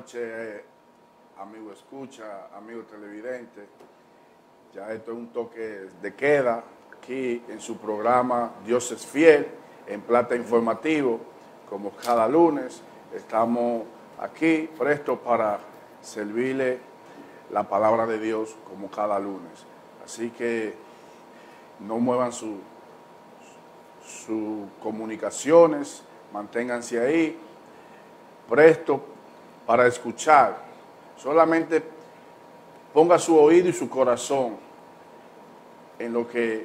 noches, amigo escucha, amigo televidente. Ya esto es un toque de queda aquí en su programa Dios es Fiel, en Plata Informativo, como cada lunes. Estamos aquí prestos para servirle la palabra de Dios como cada lunes. Así que no muevan sus comunicaciones, manténganse ahí, prestos para escuchar. Solamente ponga su oído y su corazón en lo que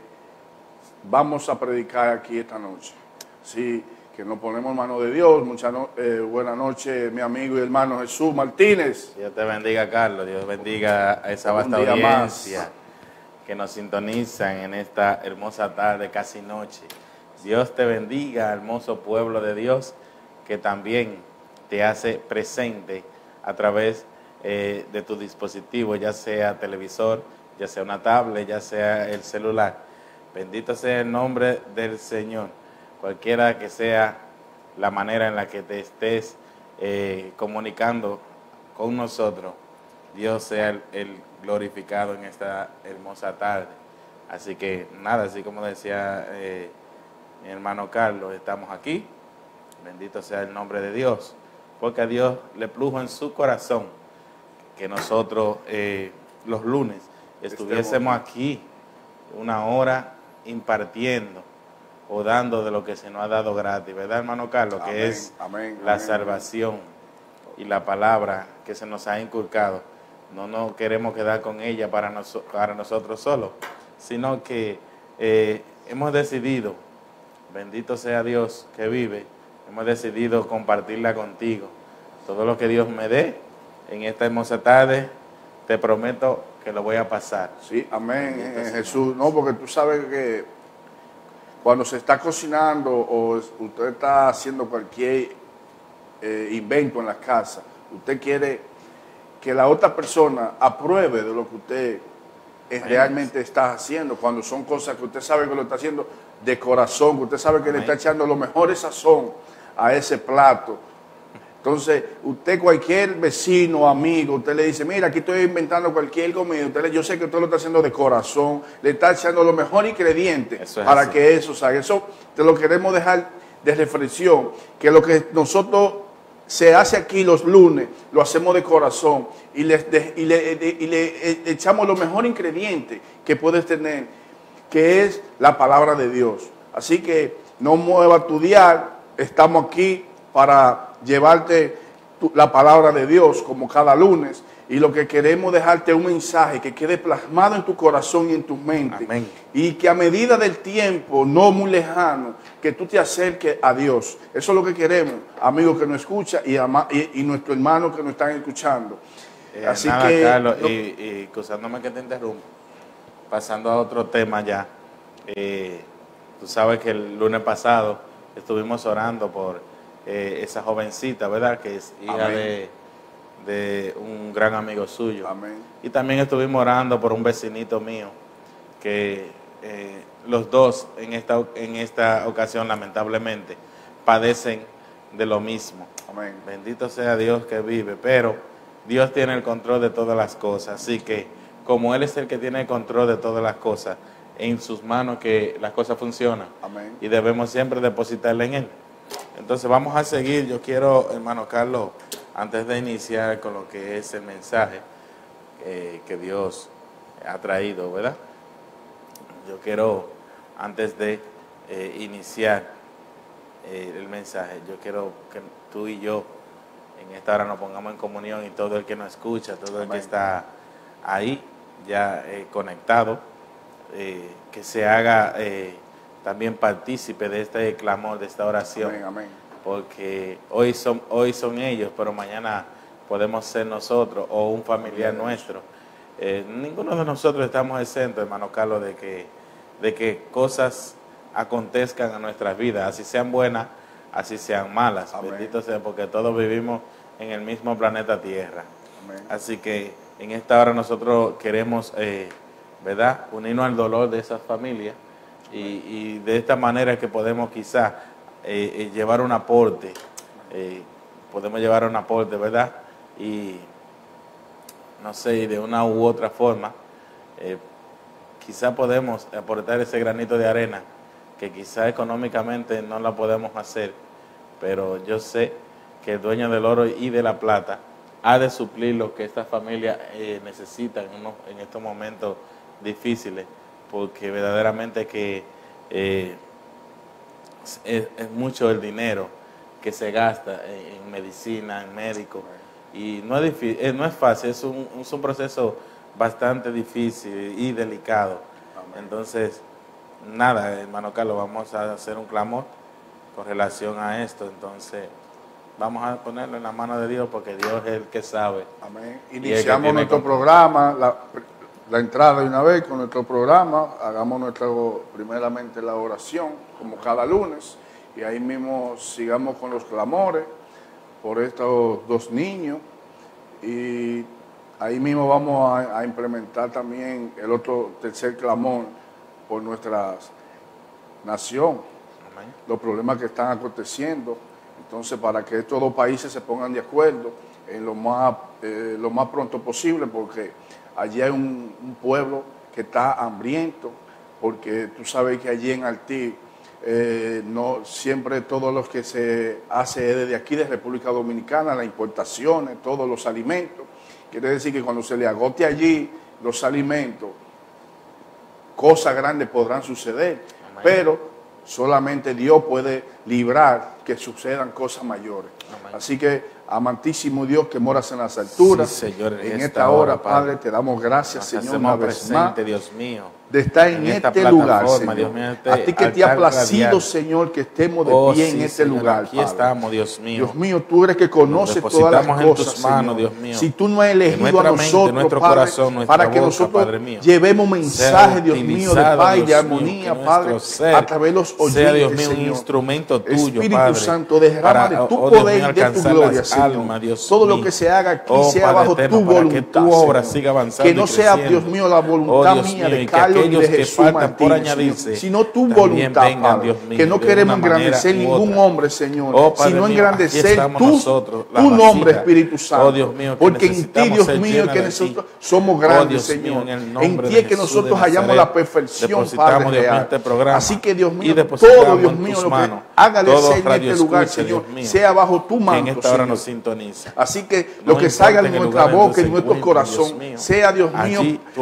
vamos a predicar aquí esta noche. Así que nos ponemos en manos de Dios. Buenas noches, mi amigo y hermano Jesús Martínez. Dios te bendiga, Carlos. Dios bendiga a esa vasta audiencia que nos sintonizan en esta hermosa tarde, casi noche. Dios te bendiga, hermoso pueblo de Dios, que también te hace presente a través de tu dispositivo, ya sea televisor, ya sea una tablet, ya sea el celular. Bendito sea el nombre del Señor. Cualquiera que sea la manera en la que te estés comunicando con nosotros, Dios sea el glorificado en esta hermosa tarde. Así que nada, así como decía mi hermano Carlos, estamos aquí. Bendito sea el nombre de Dios, porque a Dios le plujo en su corazón que nosotros los lunes estuviésemos aquí una hora impartiendo o dando de lo que se nos ha dado gratis, ¿verdad, hermano Carlos? Amén, Que es amén, la amén, salvación y la palabra que se nos ha inculcado. No nos queremos quedar con ella para nosotros solos, sino que hemos decidido, bendito sea Dios que vive, hemos decidido compartirla contigo. Todo lo que Dios me dé en esta hermosa tarde, te prometo que lo voy a pasar. Sí, amén, Jesús. No, porque tú sabes que cuando se está cocinando o usted está haciendo cualquier invento en la casa, usted quiere que la otra persona apruebe de lo que usted realmente está haciendo, cuando son cosas que usted sabe que lo está haciendo de corazón, que usted sabe que le está echando lo mejor de sazón a ese plato. Entonces, usted, cualquier vecino, amigo, usted le dice, mira, aquí estoy inventando cualquier comida, yo sé que usted lo está haciendo de corazón, le está echando los mejores ingredientes para que eso salga. Eso te lo queremos dejar de reflexión, que lo que nosotros se hace aquí los lunes, lo hacemos de corazón y le echamos los mejores ingredientes que puedes tener, que es la palabra de Dios. Así que no mueva tu dial, estamos aquí para llevarte la palabra de Dios como cada lunes, y lo que queremos dejarte un mensaje que quede plasmado en tu corazón y en tu mente. Amén. Y que a medida del tiempo, no muy lejano, que tú te acerques a Dios. Eso es lo que queremos, amigos que nos escuchan y nuestros hermanos que nos están escuchando. Así nada, que Carlos, y excusándome que te interrumpa, pasando a otro tema ya, tú sabes que el lunes pasado estuvimos orando por esa jovencita, ¿verdad? Que es hija de un gran amigo suyo. Amén. Y también estuvimos orando por un vecinito mío, que los dos en esta ocasión lamentablemente padecen de lo mismo. Amén. Bendito sea Dios que vive, pero Dios tiene el control de todas las cosas, así que como Él es el que tiene el control de todas las cosas, en sus manos que las cosas funcionan. Amén. Y debemos siempre depositarle en Él. Entonces vamos a seguir. Yo quiero, hermano Carlos, antes de iniciar con lo que es el mensaje que Dios ha traído, ¿verdad? Yo quiero, antes de iniciar el mensaje, yo quiero que tú y yo en esta hora nos pongamos en comunión, y todo el que nos escucha, todo el que está ahí ya conectado, que se haga también partícipe de este clamor, de esta oración. Amén, amén. Porque hoy son ellos, pero mañana podemos ser nosotros o un familiar nuestro. Ninguno de nosotros estamos exentos, hermano Carlos, de que cosas acontezcan en nuestras vidas, así sean buenas, así sean malas. Amén. Bendito sea, porque todos vivimos en el mismo planeta Tierra. Amén. Así que en esta hora nosotros queremos, ¿verdad?, unirnos al dolor de esas familias, y de esta manera que podemos quizás llevar un aporte, ¿verdad?, y no sé, de una u otra forma, quizá podemos aportar ese granito de arena, que quizá económicamente no la podemos hacer, pero yo sé que el dueño del oro y de la plata ha de suplir lo que esta familia necesita en estos momentos difíciles, porque verdaderamente que es mucho el dinero que se gasta en medicina, en médicos, y no es difícil, no es fácil, es un proceso bastante difícil y delicado. Amén. Entonces, nada, hermano Carlos, vamos a hacer un clamor con relación a esto. Entonces, vamos a ponerlo en la mano de Dios, porque Dios es el que sabe. Amén. Iniciamos nuestro programa, la entrada de una vez con nuestro programa. Hagamos primeramente la oración, como cada lunes, y ahí mismo sigamos con los clamores por estos dos niños, y ahí mismo vamos a implementar también el otro tercer clamor por nuestra nación. Amén. Los problemas que están aconteciendo. Entonces, para que estos dos países se pongan de acuerdo en lo más pronto posible, porque allí hay un pueblo que está hambriento, porque tú sabes que allí en Haití no siempre todo lo que se hace es desde aquí, de República Dominicana, las importaciones, todos los alimentos. Quiere decir que cuando se le agote allí los alimentos, cosas grandes podrán suceder. Amén. Pero solamente Dios puede librar que sucedan cosas mayores. Amén. Así que, amantísimo Dios que moras en las alturas, sí, Señor, en esta hora, Padre, te damos gracias, Señor, una vez más, Dios mío, de estar en este lugar, Señor. Dios mío, a ti que te ha placido, radial, Señor, que estemos de pie en este lugar, aquí Padre. Estamos, Dios mío. Dios mío, tú eres que conoces todas las cosas, en tus manos, Dios mío. Si tú no has elegido a nosotros, mente, Padre, corazón, para que boca, nosotros llevemos mensaje, Dios mío, de paz y de armonía, Padre, a través de los oyentes, sea, Dios mío, Señor. Un instrumento tuyo, Espíritu Padre, Santo, derrama de tu poder y de tu gloria, Señor. Todo lo que se haga aquí sea bajo tu voluntad, que tu obra siga avanzando, que no sea, Dios mío, la voluntad mía de Carlos ni de Jesús Martínez, sino tu voluntad, Padre, que no queremos engrandecer ningún hombre, Señor, sino engrandecer tu nombre, Espíritu Santo, porque en ti, Dios mío, que nosotros somos grandes, Señor, en ti es que nosotros hallamos la perfección, Padre real. Así que, Dios mío, todo, Dios mío, lo que hágale ser en este lugar, Señor, sea bajo tu manto, Señor. Así que lo que salga de nuestra boca y de nuestro corazón sea, Dios mío,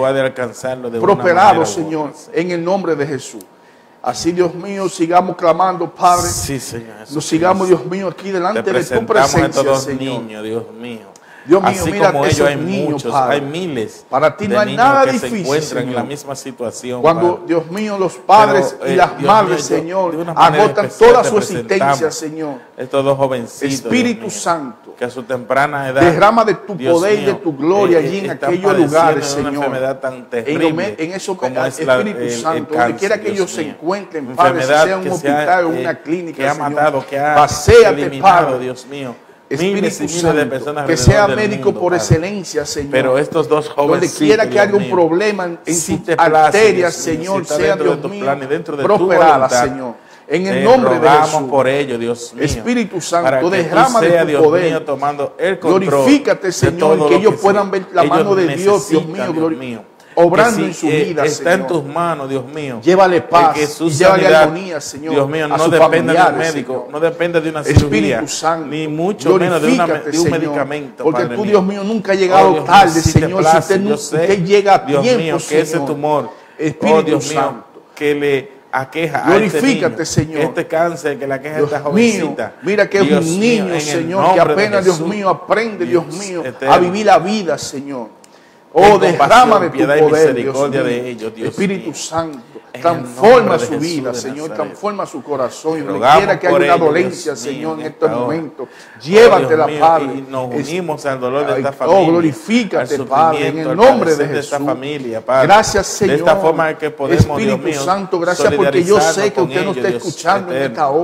prosperado, Señor, en el nombre de Jesús. Así, Dios mío, sigamos clamando, Padre. Sí, Señor. Nos sigamos, Dios mío, aquí delante de tu presencia, Señor. Niños, Dios mío. Dios mío, así mira como esos ellos, hay niños, muchos, Padre. hay miles. Para ti no hay niños nada que difícil, se encuentran Señor. en la misma situación, Cuando, Padre. Dios mío, los padres y las Dios madres, mío, Señor, agotan toda su existencia, Señor. Estos dos jovencitos, Espíritu Santo, que a su temprana edad, derrama de tu Dios poder y de mío, tu gloria allí en aquellos lugares, Señor. Una enfermedad tan terrible en eso, como es Espíritu Santo, donde quiera que ellos se encuentren, Padre, si sea un hospital o una clínica, que ha matado, que ha paséate, eliminado, Padre. Dios mío. Espíritu Santo, que sea médico por excelencia, Señor. Pero estos dos jóvenes, donde quiera que haya un problema en sus arterias, Señor, sea, Dios mío, prosperada, Señor. En el nombre de Jesús. Por ello, Dios mío. Espíritu Santo, derrama de tu poder. Glorifícate, Señor, y que ellos puedan ver la mano de Dios, Dios mío, obrando en su vida, está Señor. En tus manos, Dios mío. Llévale paz y llévale armonía, Señor. Dios mío, no depende de un médico, no depende de una cirugía, ni mucho menos de un medicamento. Porque tú, Dios mío, nunca has llegado tarde, Señor. Si usted llega a tiempo, Señor, que ese tumor, Espíritu Santo, que le aqueja glorifícate, a este niño, Señor. Este cáncer que le aqueja a esta jovencita. Mira que es un niño, Señor, que apenas, Dios mío, aprende, Dios mío, a vivir la vida, Señor. Oh, derrama de tu poder, Dios mío. De ellos, Dios Espíritu mío. Santo, transforma su vida, Señor, transforma su corazón. Y donde quiera que haya una dolencia, Señor, en este momento, llévatela, Padre. Y nos unimos al dolor de esta familia. Oh, glorifícate, Padre, en el nombre de Jesús. Gracias, Señor. De esta forma que podemos, Espíritu Santo, gracias porque yo sé que usted nos está escuchando en esta hora.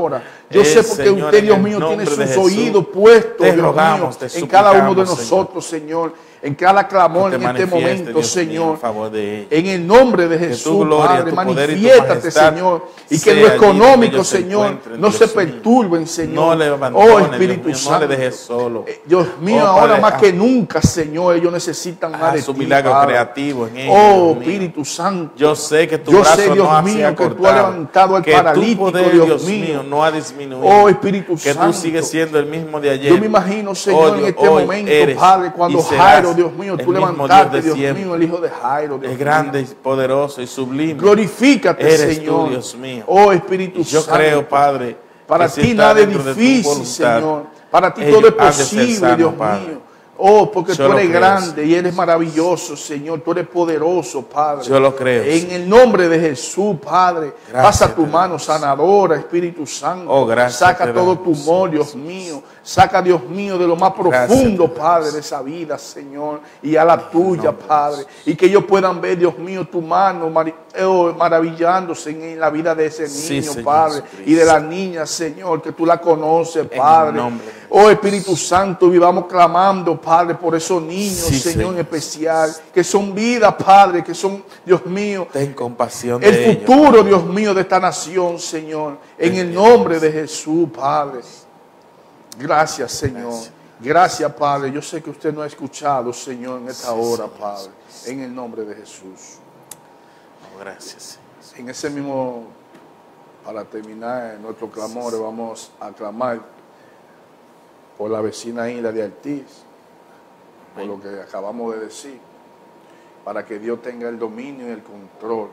Yo sé porque usted, Dios mío, tiene sus oídos puestos, Dios mío, en cada uno de nosotros, Señor. En cada clamor en este momento, Señor, en el nombre de Jesús, Padre, manifiéstate, Señor, y que lo económico, Señor, no se perturben, Señor. Oh, Espíritu Santo, no le dejes solo. Dios mío, ahora más que nunca, Señor, ellos necesitan más de ti, su milagro creativo en ellos. Oh, Espíritu Santo, yo sé que tu brazo Dios no mío, que tú has levantado al paralítico, Dios mío, no ha disminuido. Oh, Espíritu Santo, que tú sigues siendo el mismo de ayer. Yo me imagino, Señor, en este momento, Padre, cuando Jairo, Dios mío, tú levantaste, Dios mío, el hijo de Jairo. Es grande, poderoso y sublime. Glorifícate, eres Señor. Tú, Dios mío. Oh, Espíritu Santo. Yo creo, Padre, para ti nada es difícil, Señor. Para ti todo es posible, Dios mío. Oh, porque tú eres grande y eres maravilloso, Señor. Tú eres poderoso, Padre. Yo lo creo. En el nombre de Jesús, Padre. Pasa tu mano sanadora, Espíritu Santo. Oh, gracias. Saca todo tumor, Dios mío. Saca, Dios mío, de lo más profundo, Padre, de esa vida, Señor. Y a la tuya, Padre. Y que ellos puedan ver, Dios mío, tu mano maravillándose en la vida de ese niño, Señor, Padre. Y de la niña, Señor, que tú la conoces, Padre. Oh, Espíritu Santo, vivamos clamando, Padre, por esos niños, Señor, en especial, que son vidas, Padre, que son, Dios mío, ten compasión el de futuro, ellos, Dios mío, de esta nación, Señor, en el nombre de Jesús, Padre. Gracias, Señor. Gracias, Padre. Yo sé que usted no ha escuchado, Señor, en esta hora, Padre, en el nombre de Jesús. Gracias. En ese mismo, para terminar nuestro clamor, vamos a clamar por la vecina isla de Haití, por lo que acabamos de decir, para que Dios tenga el dominio y el control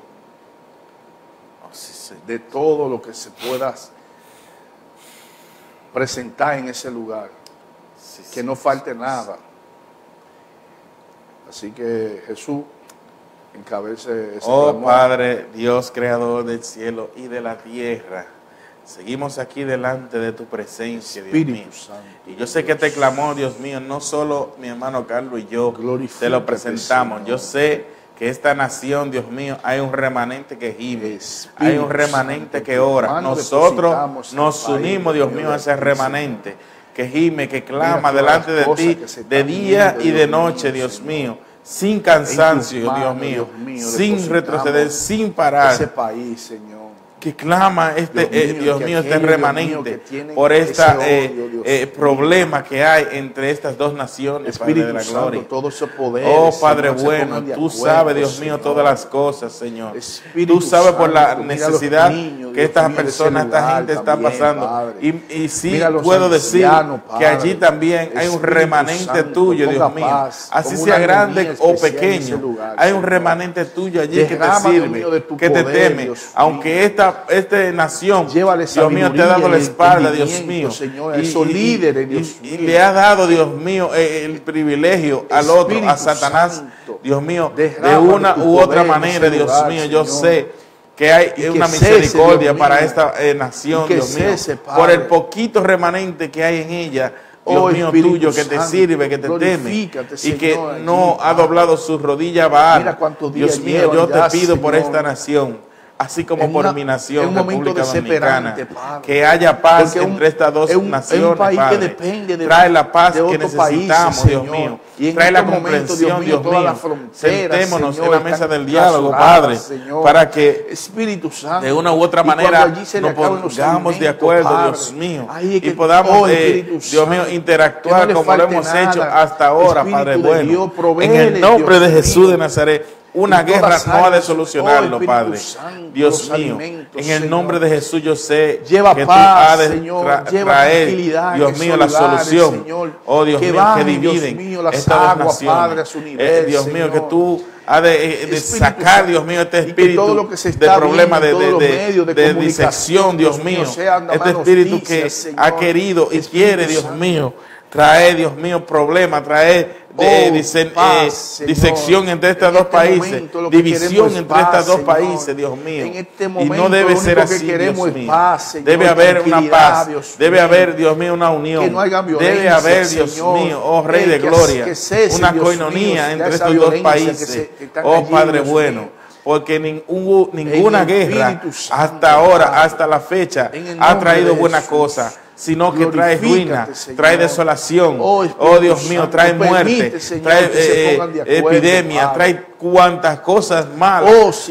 de todo lo que se pueda presentar en ese lugar, que no falte nada. Así que Jesús encabece ese clamor. Padre, Dios creador del cielo y de la tierra, seguimos aquí delante de tu presencia, Dios mío. Y yo sé que este clamor, Dios mío, no solo mi hermano Carlos y yo te lo presentamos. Yo sé que esta nación, Dios mío, hay un remanente que gime, hay un remanente que ora. Nosotros nos unimos, Dios mío, a ese remanente que gime, que clama delante de ti de día y de noche, Dios mío, sin cansancio, Dios mío, sin retroceder, sin parar. Ese país, Señor, que clama Dios mío, este remanente por este problema que hay entre estas dos naciones, Padre de la gloria. Todo ese poder, oh, Padre bueno, tú sabes, Dios mío, todas las cosas, Señor. Tú sabes por la necesidad que estas personas, esta gente está pasando. Y sí puedo decir que allí también hay un remanente tuyo, Dios mío. Así sea grande o pequeño, hay un remanente tuyo allí que te sirve, que te teme. Aunque esta nación, Dios mío, te ha dado la espalda, Dios mío, Señor, esos líderes, Dios mío, y le ha dado, Dios mío, el privilegio al otro, a Satanás, Dios mío, de una u otra manera, Dios mío. Yo sé que hay una misericordia para esta nación, Dios mío, por el poquito remanente que hay en ella, Dios mío, tuyo, que te sirve, que te teme, y que no ha doblado su rodilla a Baal. Dios mío, yo te pido por esta nación, así como por mi nación, República Dominicana, que haya paz entre estas dos naciones, Padre. Trae la paz que necesitamos, Dios mío. Trae la comprensión, Dios mío. Sentémonos en la mesa del diálogo, Padre, para que de una u otra manera nos pongamos de acuerdo, Dios mío, y podamos, Dios mío, interactuar como lo hemos hecho hasta ahora, Padre bueno. En el nombre de Jesús de Nazaret. Una guerra no ha de solucionarlo, Padre. Dios mío, en el nombre de Jesús yo sé que tú has de traer, Dios mío, la solución. Oh, Dios mío, que dividen estas dos naciones. Dios mío, que tú has de sacar, Dios mío, este espíritu de problema de disección, Dios mío. Este espíritu que ha querido y quiere, Dios mío, traer, Dios mío, problemas, traer disección entre estos dos países, división entre estos dos países, Dios mío. Y no debe ser así, Dios mío. Debe haber una paz, debe haber, Dios mío, una unión. Debe haber, Dios mío, oh Rey de Gloria, una coinonía entre estos dos países. Oh Padre bueno, porque hubo ninguna guerra hasta ahora, hasta la fecha, ha traído buena cosa, sino que trae ruina, trae desolación. Oh Dios mío, trae muerte, trae epidemia, trae cuantas cosas malas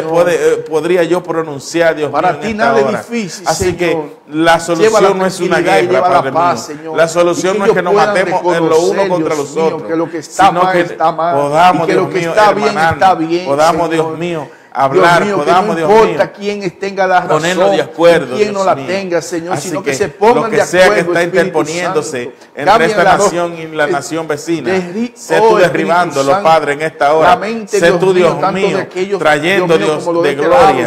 podría yo pronunciar, Dios mío, en esta hora. Así que la solución no es una guerra, Padre mío. La solución no es que nos matemos en lo uno contra los otros, sino que podamos, Dios mío, hermanarnos, podamos, Dios mío, hablar, podamos, Dios mío, no importa quién tenga la razón, ponernos de acuerdo, quién no la tenga, Señor, así sino que se pongan de acuerdo. Lo que sea que está interponiéndose entre esta nación y la nación vecina, sé tú derribándolo, Padre, en esta hora. Sé tú, Dios mío, trayendo, Dios, de gloria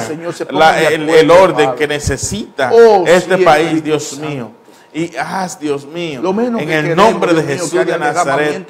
el orden que necesita este país, Dios mío. Y haz, Dios mío, en el nombre de Jesús de Nazaret,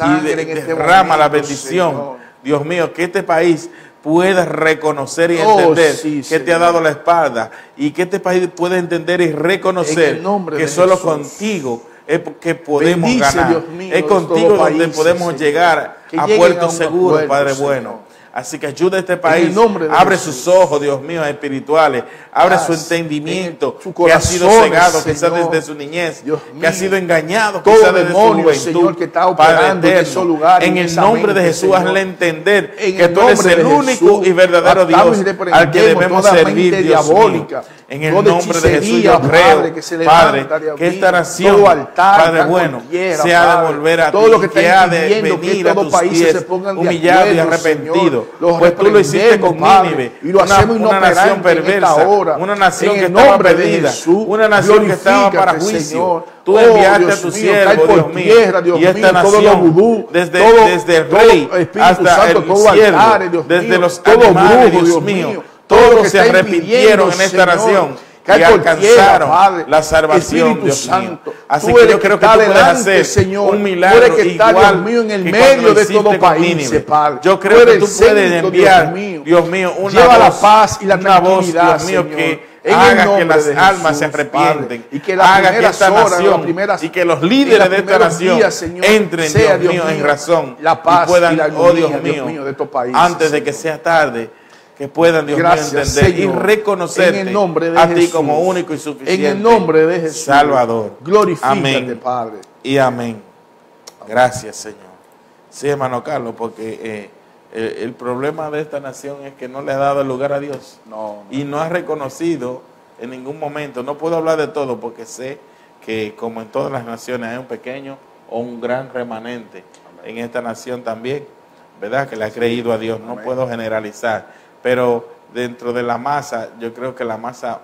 y derrama la bendición, Dios mío, que este país pueda reconocer y entender que te ha dado la espalda, y que este país pueda entender y reconocer que solo contigo es que podemos ganar. Es contigo donde podemos llegar a puerto seguro, Padre bueno. Así que ayuda a este país, abre sus ojos, Dios mío, espirituales, abre su entendimiento, que ha sido cegado quizás desde su niñez, que ha sido engañado quizás desde su juventud, Padre eterno, en el nombre de Jesús, hazle entender que tú eres el único y verdadero Dios al que debemos servir, Dios mío. En el nombre de Jesús yo creo, Padre, que esta nación, Padre bueno, se ha de volver a ti, que ha de venir a tus pies, humillado y arrepentido. Pues tú lo hiciste con Nínive, una nación perversa, una nación que estaba perdida, una nación que estaba para juicio. Tú enviaste a tu siervo, Dios mío, y esta nación, desde el rey hasta el siervo, desde los animales, Dios mío, todos se arrepintieron en esta nación y alcanzaron la salvación, Dios mío. Así que yo creo que tú puedes hacer un milagro igual en el medio de todo país. Yo creo que tú puedes enviar, Dios mío, una voz, Dios mío, que haga que las almas se arrepienten, y que haga que esta nación y que los líderes de esta nación entren, Dios mío, en razón y puedan, oh Dios mío, antes de que sea tarde, que puedan, Dios mío, entender, Señor, y reconocerte a ti como único y suficiente, en el nombre de Jesús, Salvador. Glorifícate, amén, Padre. Y amén. Gracias, Señor. Sí, hermano Carlos, porque el problema de esta nación es que no le ha dado el lugar a Dios. Y no ha reconocido en ningún momento. No puedo hablar de todo porque sé que, como en todas las naciones, hay un pequeño o un gran remanente. Amén. En esta nación también, ¿verdad? Que le ha creído a Dios. No Amén. Puedo generalizar. Pero dentro de la masa, yo creo que la masa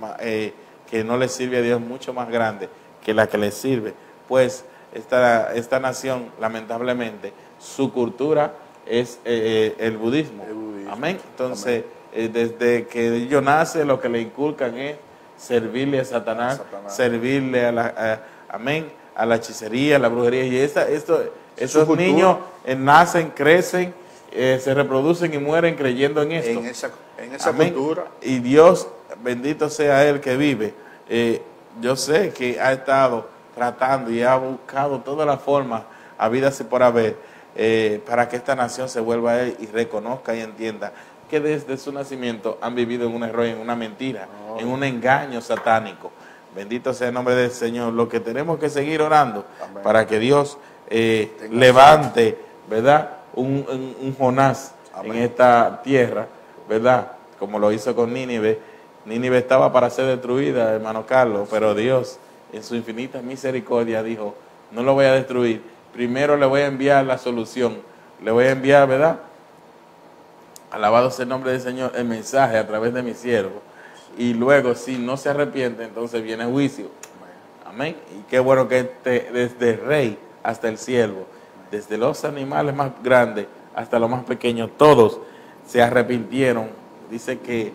que no le sirve a Dios es mucho más grande que la que le sirve. Pues esta nación, lamentablemente, su cultura es el budismo. Amén. Entonces, desde que ellos nacen, lo que le inculcan es servirle a Satanás. Servirle a la hechicería, a la brujería. Y esos niños nacen, crecen, se reproducen y mueren creyendo en esto. En esa cultura. Y Dios, bendito sea Él que vive. Yo sé que ha estado tratando y ha buscado todas las formas habidas y por haber para que esta nación se vuelva a Él y reconozca y entienda que desde su nacimiento han vivido en un error, en una mentira, en un engaño satánico. Bendito sea el nombre del Señor. Lo que tenemos que seguir orando Amén. Para que Dios levante, ¿verdad?, un Jonás Amén. En esta tierra, ¿verdad? Como lo hizo con Nínive. Nínive estaba para ser destruida, hermano Carlos, pero Dios, en su infinita misericordia, dijo, no lo voy a destruir. Primero le voy a enviar la solución. Le voy a enviar, ¿verdad?, alabado sea el nombre del Señor, el mensaje a través de mi siervo. Y luego, si no se arrepiente, entonces viene juicio. Amén. Y qué bueno que desde el rey hasta el siervo, desde los animales más grandes hasta los más pequeños, todos se arrepintieron. Dice que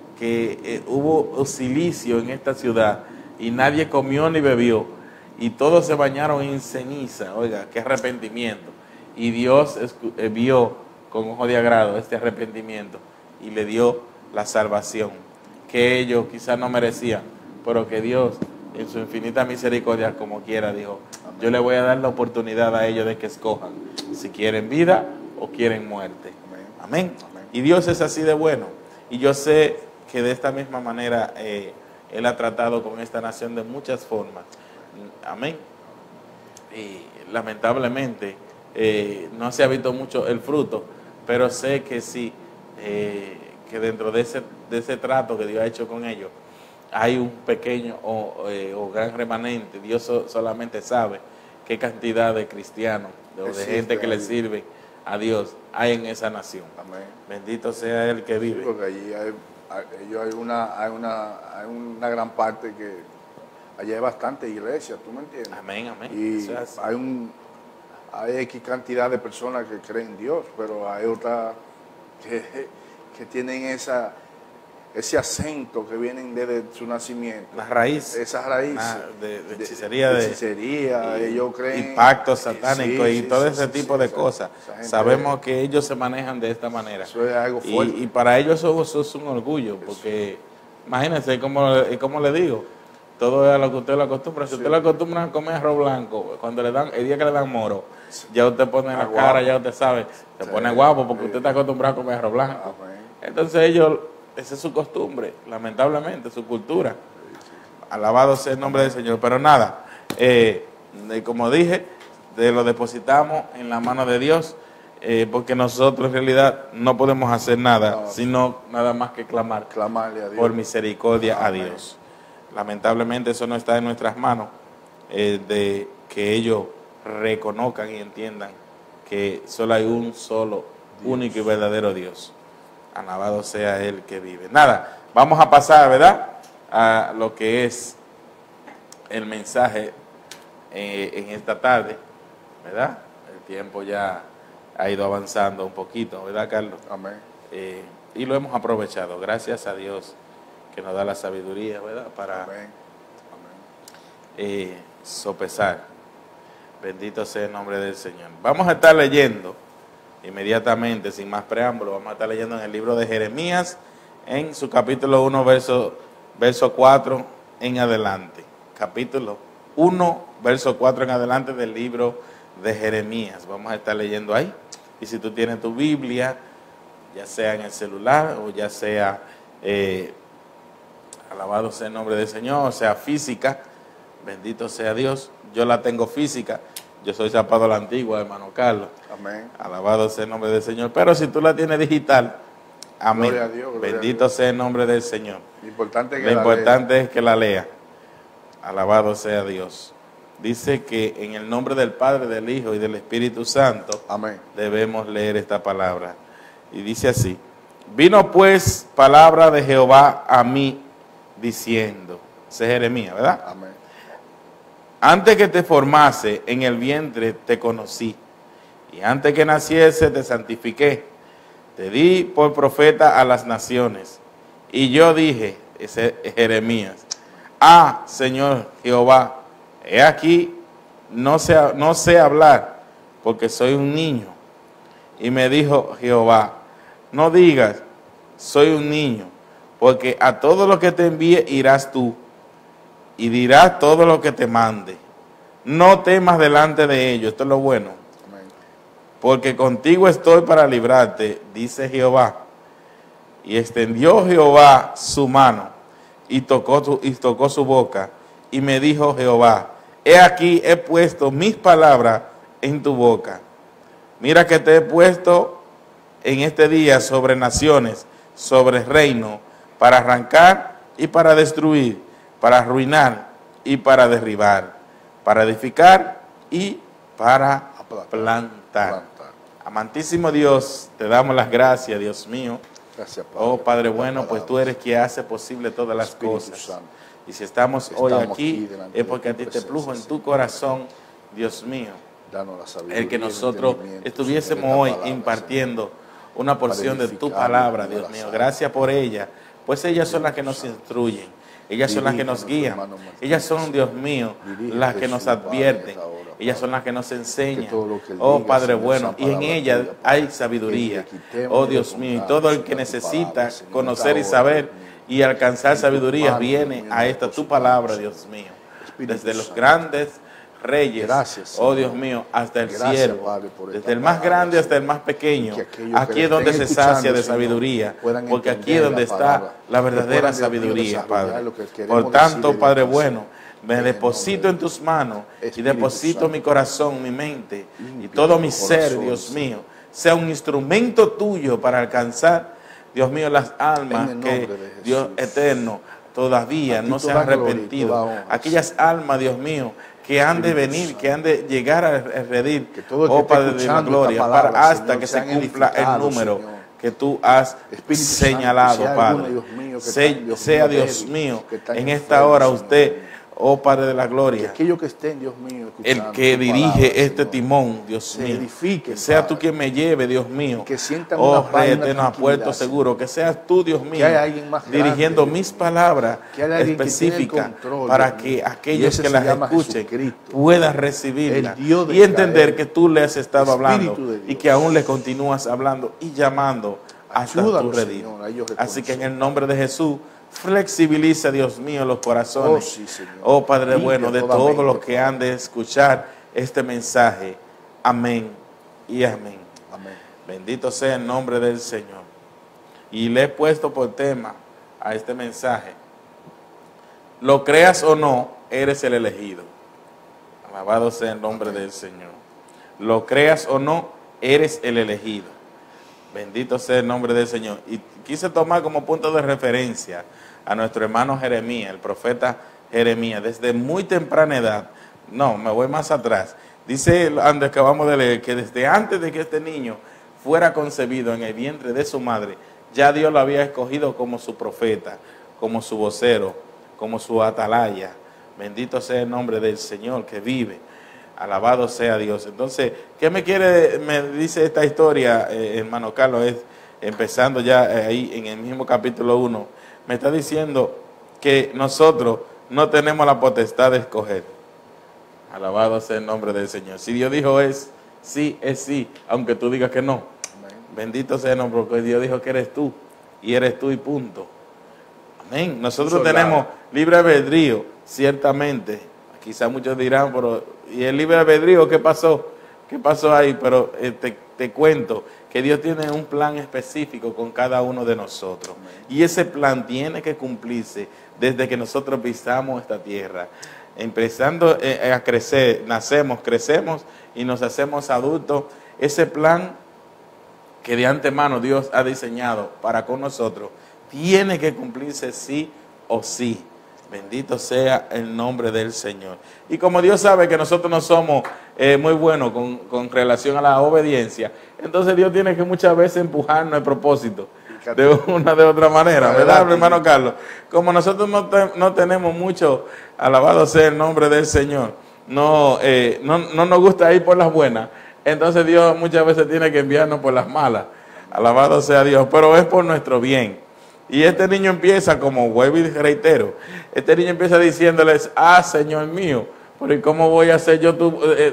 hubo silicio en esta ciudad y nadie comió ni bebió y todos se bañaron en ceniza. Oiga, qué arrepentimiento. Y Dios vio con ojo de agrado este arrepentimiento y le dio la salvación que ellos quizás no merecían, pero que Dios en su infinita misericordia, como quiera, dijo, yo le voy a dar la oportunidad a ellos de que escojan si quieren vida o quieren muerte. Amén. Amén. Y Dios es así de bueno. Y yo sé que de esta misma manera Él ha tratado con esta nación de muchas formas. Amén. Y lamentablemente no se ha visto mucho el fruto, pero sé que sí, que dentro de ese trato que Dios ha hecho con ellos, hay un pequeño o gran remanente. Dios solamente sabe qué cantidad de cristianos o de gente que le sirve a Dios hay en esa nación. Amén. Bendito sea el que vive. Sí, porque allí hay una gran parte que allá hay bastante iglesia, ¿tú me entiendes? Amén, amén. Y hay X cantidad de personas que creen en Dios, pero hay otras que tienen ese acento que vienen desde su nacimiento. Las raíces. Esas raíces. De hechicería. Ellos creen. Y pactos satánicos y todo ese tipo de esa, cosas. Esa Sabemos que ellos se manejan de esta manera. Eso es algo fuerte. Y para ellos eso es un orgullo, porque imagínense, como le digo, todo es a lo que usted lo acostumbra. Si usted lo acostumbra a comer arroz blanco, cuando el día que le dan moro, ya usted pone la cara, ya usted sabe, se pone guapo porque usted está acostumbrado a comer arroz blanco. Entonces ellos, esa es su costumbre, lamentablemente, su cultura. Alabado sea el nombre del Señor. Pero nada, como dije, lo depositamos en la mano de Dios, porque nosotros en realidad no podemos hacer nada, sino nada más que clamarle a Dios, por misericordia a Dios. Lamentablemente eso no está en nuestras manos, de que ellos reconozcan y entiendan que solo hay un solo, único y verdadero Dios. Alabado sea Él que vive. Nada, vamos a pasar, ¿verdad?, a lo que es el mensaje en esta tarde, ¿verdad? El tiempo ya ha ido avanzando un poquito, ¿verdad, Carlos? Amén. Y lo hemos aprovechado, gracias a Dios que nos da la sabiduría, ¿verdad?, para sopesar. Bendito sea el nombre del Señor. Vamos a estar leyendo inmediatamente, sin más preámbulo, vamos a estar leyendo en el libro de Jeremías, en su capítulo 1, verso 4 en adelante. Capítulo 1, verso 4 en adelante del libro de Jeremías. Vamos a estar leyendo ahí. Y si tú tienes tu Biblia, ya sea en el celular o ya sea, alabado sea el nombre del Señor, o sea física, bendito sea Dios. Yo la tengo física. Yo soy zapado a la antigua, hermano Carlos. Amén. Alabado sea el nombre del Señor. Pero si tú la tienes digital, amén. Gloria a Dios, bendito sea el nombre del Señor. Lo importante es que la lea. Alabado sea Dios. Dice que en el nombre del Padre, del Hijo y del Espíritu Santo, amén, debemos leer esta palabra. Y dice así: vino pues palabra de Jehová a mí diciendo. Ese es Jeremías, ¿verdad? Amén. Antes que te formase en el vientre te conocí, y antes que naciese te santifiqué, te di por profeta a las naciones. Y yo dije, ese es Jeremías, Señor Jehová, he aquí, no sé hablar, porque soy un niño. Y me dijo Jehová, no digas, soy un niño, porque a todo lo que te envíe irás tú, y dirás todo lo que te mande. No temas delante de ellos. Esto es lo bueno. Amén. Porque contigo estoy para librarte, dice Jehová. Y extendió Jehová su mano y tocó su boca. Y me dijo Jehová, he aquí he puesto mis palabras en tu boca. Mira que te he puesto en este día sobre naciones, sobre reino, para arrancar y para destruir, para arruinar y para derribar, para edificar y para plantar. Amantísimo Dios, te damos las gracias, Dios mío. Gracias, Padre. Oh Padre bueno, pues tú eres quien hace posible todas las cosas. Y si estamos hoy aquí es porque a ti te plujo en tu corazón, Dios mío, el que nosotros estuviésemos hoy impartiendo una porción de tu palabra, Dios mío. Gracias por ella, pues ellas son las que nos instruyen. Ellas son las que nos guían. Ellas son, Dios mío, las que nos advierten. Ellas son las que nos enseñan. Oh Padre bueno, y en ellas hay sabiduría. Oh Dios mío, y todo el que necesita conocer y saber y alcanzar sabiduría viene a esta tu palabra, Dios mío. Desde los grandes reyes, Gracias, oh Dios mío, hasta el Gracias, siervo, Padre, por esta desde el más palabra, grande hasta el Señor. más pequeño. Que Aquí es donde se sacia de sabiduría, puedan porque aquí entender es donde la está palabra, la que verdadera puedan, Dios mío, sabiduría, desarrollar Padre. lo que queremos Por tanto, decir Padre de ti, bueno, me en el deposito nombre en tus manos y Espíritu deposito Santo. mi corazón, mi mente y Limpia todo mi mi ser, corazón, Dios Señor. mío, sea un instrumento tuyo para alcanzar, Dios mío, las almas En el que, nombre de Jesús. Dios eterno, todavía A ti no se han toda gloria y arrepentido. toda honra, Aquellas Señor. almas, Dios mío, que han de Espíritu venir, Santo. que han de llegar a redir, Que todo el que oh esté Padre de la escuchando gloria, esta palabra, para hasta Señor, que se sean cumpla el edificados, número Señor. que tú has Espíritu señalado, Santo, si hay alguno, Padre. Dios mío, que Se- están, Dios sea mío, Dios débil, mío, que están en esta enfermos, hora Señor. usted, oh Padre de la Que gloria, aquellos que estén, Dios mío, escuchando el que tu dirige palabra, este Señor, timón, Dios se mío, edifiquen, que sea Padre. tú quien me lleve, Dios mío, Que sientan oh una paz y Rey una eterno, a puerto tranquilidad, seguro, Señor. que seas tú, Dios mío, hay alguien más grande, dirigiendo Dios mis mío. palabras Que hay alguien que tiene el específicas control, para Dios que mío. Y aquellos ese que se las llama escuchen Jesucristo, puedan recibirla el Dios de y entender Israel, que tú le has estado hablando Espíritu de y Dios. que aún le continúas hablando y llamando hasta tu Ayúdanos, redil. Señor, a ellos Así que en reconocer. el nombre de Jesús, flexibiliza, Dios mío, los corazones. Oh, sí, Señor. Oh, Padre Limpia bueno, de toda todos mente, los que Padre. han de escuchar este mensaje. Amén y amén. Amén. Bendito sea el nombre del Señor. Y le he puesto por tema a este mensaje: lo creas o no, eres el elegido. Alabado sea el nombre del Señor. Lo creas o no, eres el elegido. Bendito sea el nombre del Señor. Y quise tomar como punto de referencia a nuestro hermano Jeremías, el profeta Jeremías, desde muy temprana edad. No, me voy más atrás. Dice, antes que acabamos de leer, que desde antes de que este niño fuera concebido en el vientre de su madre, ya Dios lo había escogido como su profeta, como su vocero, como su atalaya. Bendito sea el nombre del Señor que vive. Alabado sea Dios. Entonces, ¿qué me dice esta historia, hermano Carlos? Es empezando ya ahí en el mismo capítulo 1, me está diciendo que nosotros no tenemos la potestad de escoger. Alabado sea el nombre del Señor. Si Dios dijo es sí, aunque tú digas que no. Amén. Bendito sea el nombre, porque Dios dijo que eres tú y punto. Amén. Nosotros Soldado. tenemos libre albedrío, ciertamente. Quizás muchos dirán, pero ¿y el libre albedrío qué pasó? ¿Qué pasó ahí? Pero te cuento que Dios tiene un plan específico con cada uno de nosotros. Amén. Y ese plan tiene que cumplirse desde que nosotros pisamos esta tierra. Empezando a crecer, nacemos, crecemos y nos hacemos adultos. Ese plan que de antemano Dios ha diseñado para con nosotros tiene que cumplirse sí o sí. Bendito sea el nombre del Señor. Y como Dios sabe que nosotros no somos muy buenos con relación a la obediencia, entonces Dios tiene que muchas veces empujarnos el propósito de una de otra manera, ¿verdad, hermano Carlos? Como nosotros no tenemos mucho, alabado sea el nombre del Señor, no nos gusta ir por las buenas, entonces Dios muchas veces tiene que enviarnos por las malas. Alabado sea Dios, pero es por nuestro bien. Y este niño empieza, como vuelvo y reitero, este niño empieza diciéndoles, Señor mío, pero ¿y cómo voy a hacer yo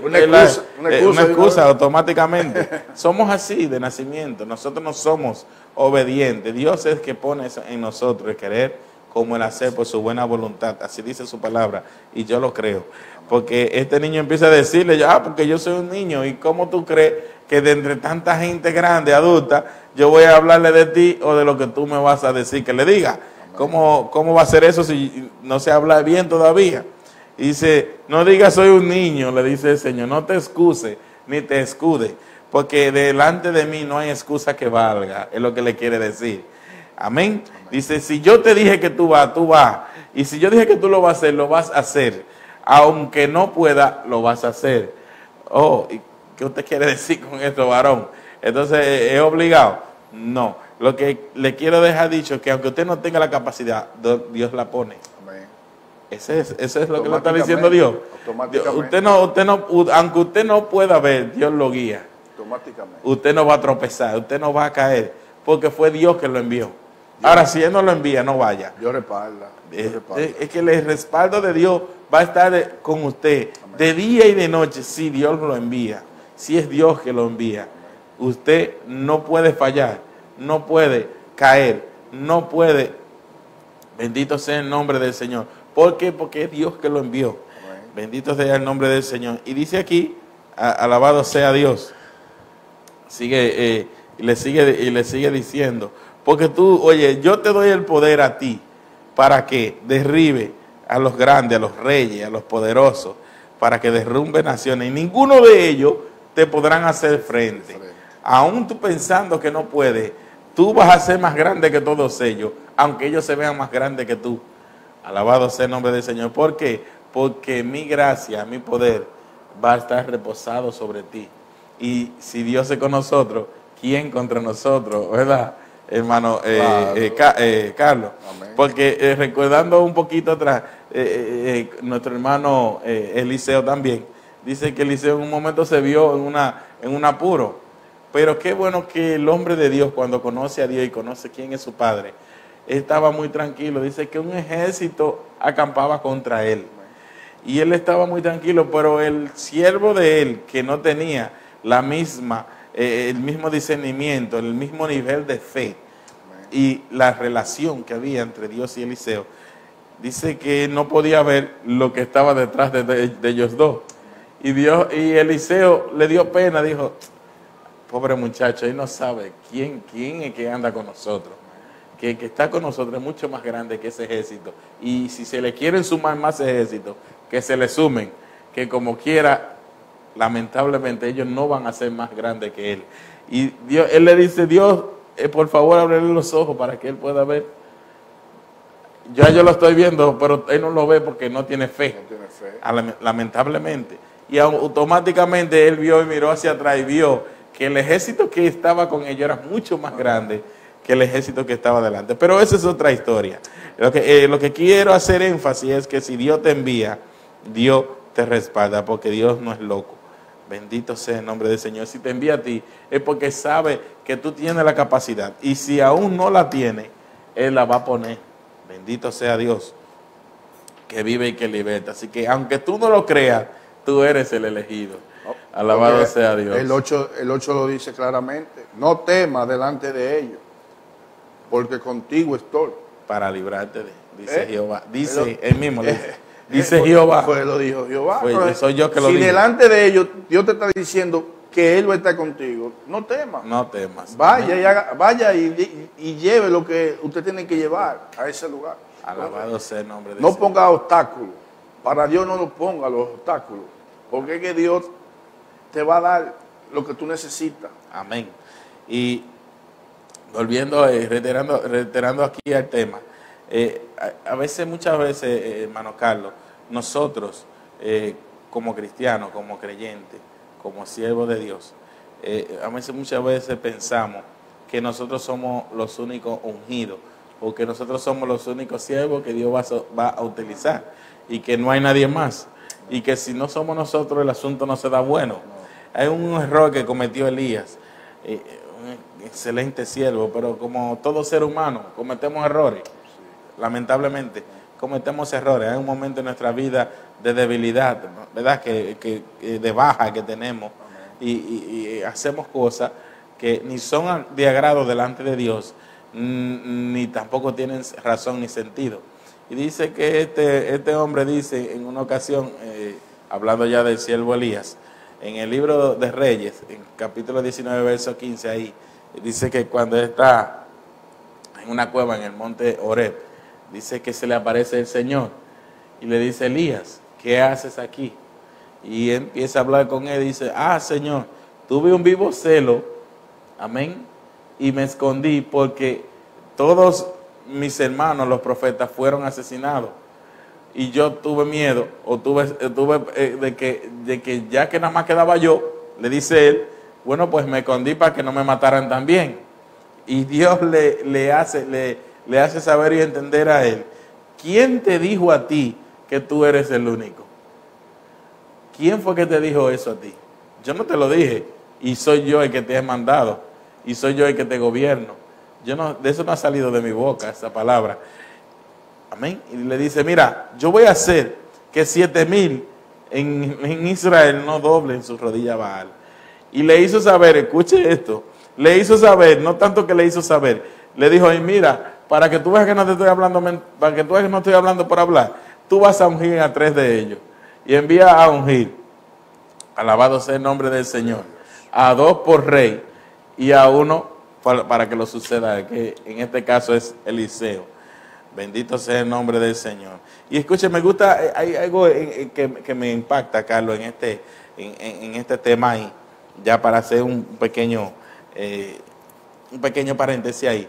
una excusa automáticamente? Somos así de nacimiento, nosotros no somos obedientes. Dios es que pone eso en nosotros, el querer como el hacer por su buena voluntad. Así dice su palabra y yo lo creo. Porque este niño empieza a decirle, porque yo soy un niño, ¿y cómo tú crees que de entre tanta gente grande, adulta, yo voy a hablarle de ti o de lo que tú me vas a decir que le diga? ¿Cómo va a ser eso si no se habla bien todavía? Y dice, no digas soy un niño, le dice el Señor, no te excuse ni te escude, porque delante de mí no hay excusa que valga, es lo que le quiere decir. Amén. Dice, si yo te dije que tú vas, y si yo dije que tú lo vas a hacer, lo vas a hacer. Aunque no pueda, lo vas a hacer. ¿Y qué usted quiere decir con esto, varón? Entonces, ¿es obligado? No. Lo que le quiero dejar dicho es que aunque usted no tenga la capacidad, Dios la pone. Amén. Eso es lo que le está diciendo Dios. Automáticamente. Aunque usted no pueda ver, Dios lo guía. Automáticamente. Usted no va a tropezar, usted no va a caer, porque fue Dios que lo envió. Ahora, si Él no lo envía, no vaya. Dios respalda. Es que el respaldo de Dios va a estar con usted. Amén. De día y de noche, si Dios lo envía, si es Dios que lo envía. Amén. Usted no puede fallar, no puede caer, no puede, bendito sea el nombre del Señor. ¿Por qué? Porque es Dios que lo envió. Amén. Bendito sea el nombre del Señor. Y dice aquí, alabado sea Dios. Sigue, y le sigue diciendo, porque tú, oye, yo te doy el poder a ti para que derribe a los grandes, a los reyes, a los poderosos, para que derrumbe naciones, y ninguno de ellos te podrán hacer frente. Aún tú pensando que no puedes, tú vas a ser más grande que todos ellos, aunque ellos se vean más grandes que tú. Alabado sea el nombre del Señor. ¿Por qué? Porque mi gracia, mi poder va a estar reposado sobre ti. Y si Dios es con nosotros, ¿quién contra nosotros? ¿Verdad, hermano Carlos? Amén. Porque recordando un poquito atrás, nuestro hermano Eliseo también, dice que Eliseo en un momento se vio en un apuro. Pero qué bueno que el hombre de Dios, cuando conoce a Dios y conoce quién es su Padre, estaba muy tranquilo. Dice que un ejército acampaba contra él. Y él estaba muy tranquilo, pero el siervo de él, que no tenía el mismo discernimiento, el mismo nivel de fe y la relación que había entre Dios y Eliseo, dice que no podía ver lo que estaba detrás de ellos dos. Y Eliseo le dio pena, dijo, pobre muchacho, él no sabe quién es que anda con nosotros. Que el que está con nosotros es mucho más grande que ese ejército. Y si se le quieren sumar más ejércitos, que se le sumen, que como quiera, lamentablemente ellos no van a ser más grandes que él. Y él le dice, Dios, por favor, ábrele los ojos para que él pueda ver. Yo lo estoy viendo, pero él no lo ve porque no tiene fe. No tiene fe. Lamentablemente. Y automáticamente él vio y miró hacia atrás y vio que el ejército que estaba con ellos era mucho más grande que el ejército que estaba delante. Pero esa es otra historia. Lo que quiero hacer énfasis es que si Dios te envía, Dios te respalda, porque Dios no es loco. Bendito sea el nombre del Señor. Si te envía a ti, es porque sabe que tú tienes la capacidad. Y si aún no la tiene, Él la va a poner. Bendito sea Dios, que vive y que liberta. Así que aunque tú no lo creas, tú eres el elegido. Alabado sea Dios. El 8 lo dice claramente. No temas delante de ellos, porque contigo estoy. Para librarte dice Jehová. Dice él mismo. Dice Jehová. Pues lo dijo Jehová. Soy yo que lo digo. Si delante de ellos Dios te está diciendo que Él va a estar contigo, no temas. No temas. Vaya y lleve lo que usted tiene que llevar a ese lugar. Alabado sea el nombre de Dios. No ponga obstáculos. Para Dios no nos ponga los obstáculos. Porque es que Dios te va a dar lo que tú necesitas. Amén. Y volviendo, reiterando aquí al tema, muchas veces, hermano Carlos, nosotros como cristianos, como creyentes, como siervos de Dios, muchas veces pensamos que nosotros somos los únicos ungidos, o que nosotros somos los únicos siervos que Dios va a utilizar, y que no hay nadie más, y que si no somos nosotros el asunto no se da bueno. Hay un error que cometió Elías, un excelente siervo, pero como todo ser humano cometemos errores, lamentablemente cometemos errores. Hay un momento en nuestra vida de debilidad, ¿verdad? Que de baja que tenemos, y hacemos cosas que ni son de agrado delante de Dios, ni tampoco tienen razón ni sentido. Y dice que este hombre dice en una ocasión, hablando ya del siervo Elías, en el libro de Reyes, en capítulo 19, verso 15, ahí, dice que cuando está en una cueva en el monte Horeb, dice que se le aparece el Señor y le dice, Elías, ¿qué haces aquí? Y empieza a hablar con él y dice, Señor, tuve un vivo celo, amén, y me escondí porque todos mis hermanos, los profetas, fueron asesinados. Y yo tuve miedo, de que ya que nada más quedaba yo, le dice él, bueno, pues me escondí para que no me mataran también. Y Dios le hace saber y entender a él, ¿quién te dijo a ti que tú eres el único? ¿Quién fue que te dijo eso a ti? Yo no te lo dije, y soy yo el que te he mandado, y soy yo el que te gobierno. De eso no ha salido de mi boca esa palabra. Amén. Y le dice, mira, yo voy a hacer que 7,000 en Israel no doblen su rodilla a Baal. Y le hizo saber, escuche esto, le hizo saber, no tanto que le hizo saber, le dijo, mira, para que tú veas que no te estoy hablando, para que tú veas que no estoy hablando por hablar, tú vas a ungir a 3 de ellos. y envía a ungir, alabado sea el nombre del Señor, a 2 por rey y a 1 para que lo suceda, que en este caso es Eliseo. Bendito sea el nombre del Señor. Y escuche, me gusta, hay algo que me impacta, Carlos, en este tema ahí, ya para hacer un pequeño paréntesis ahí.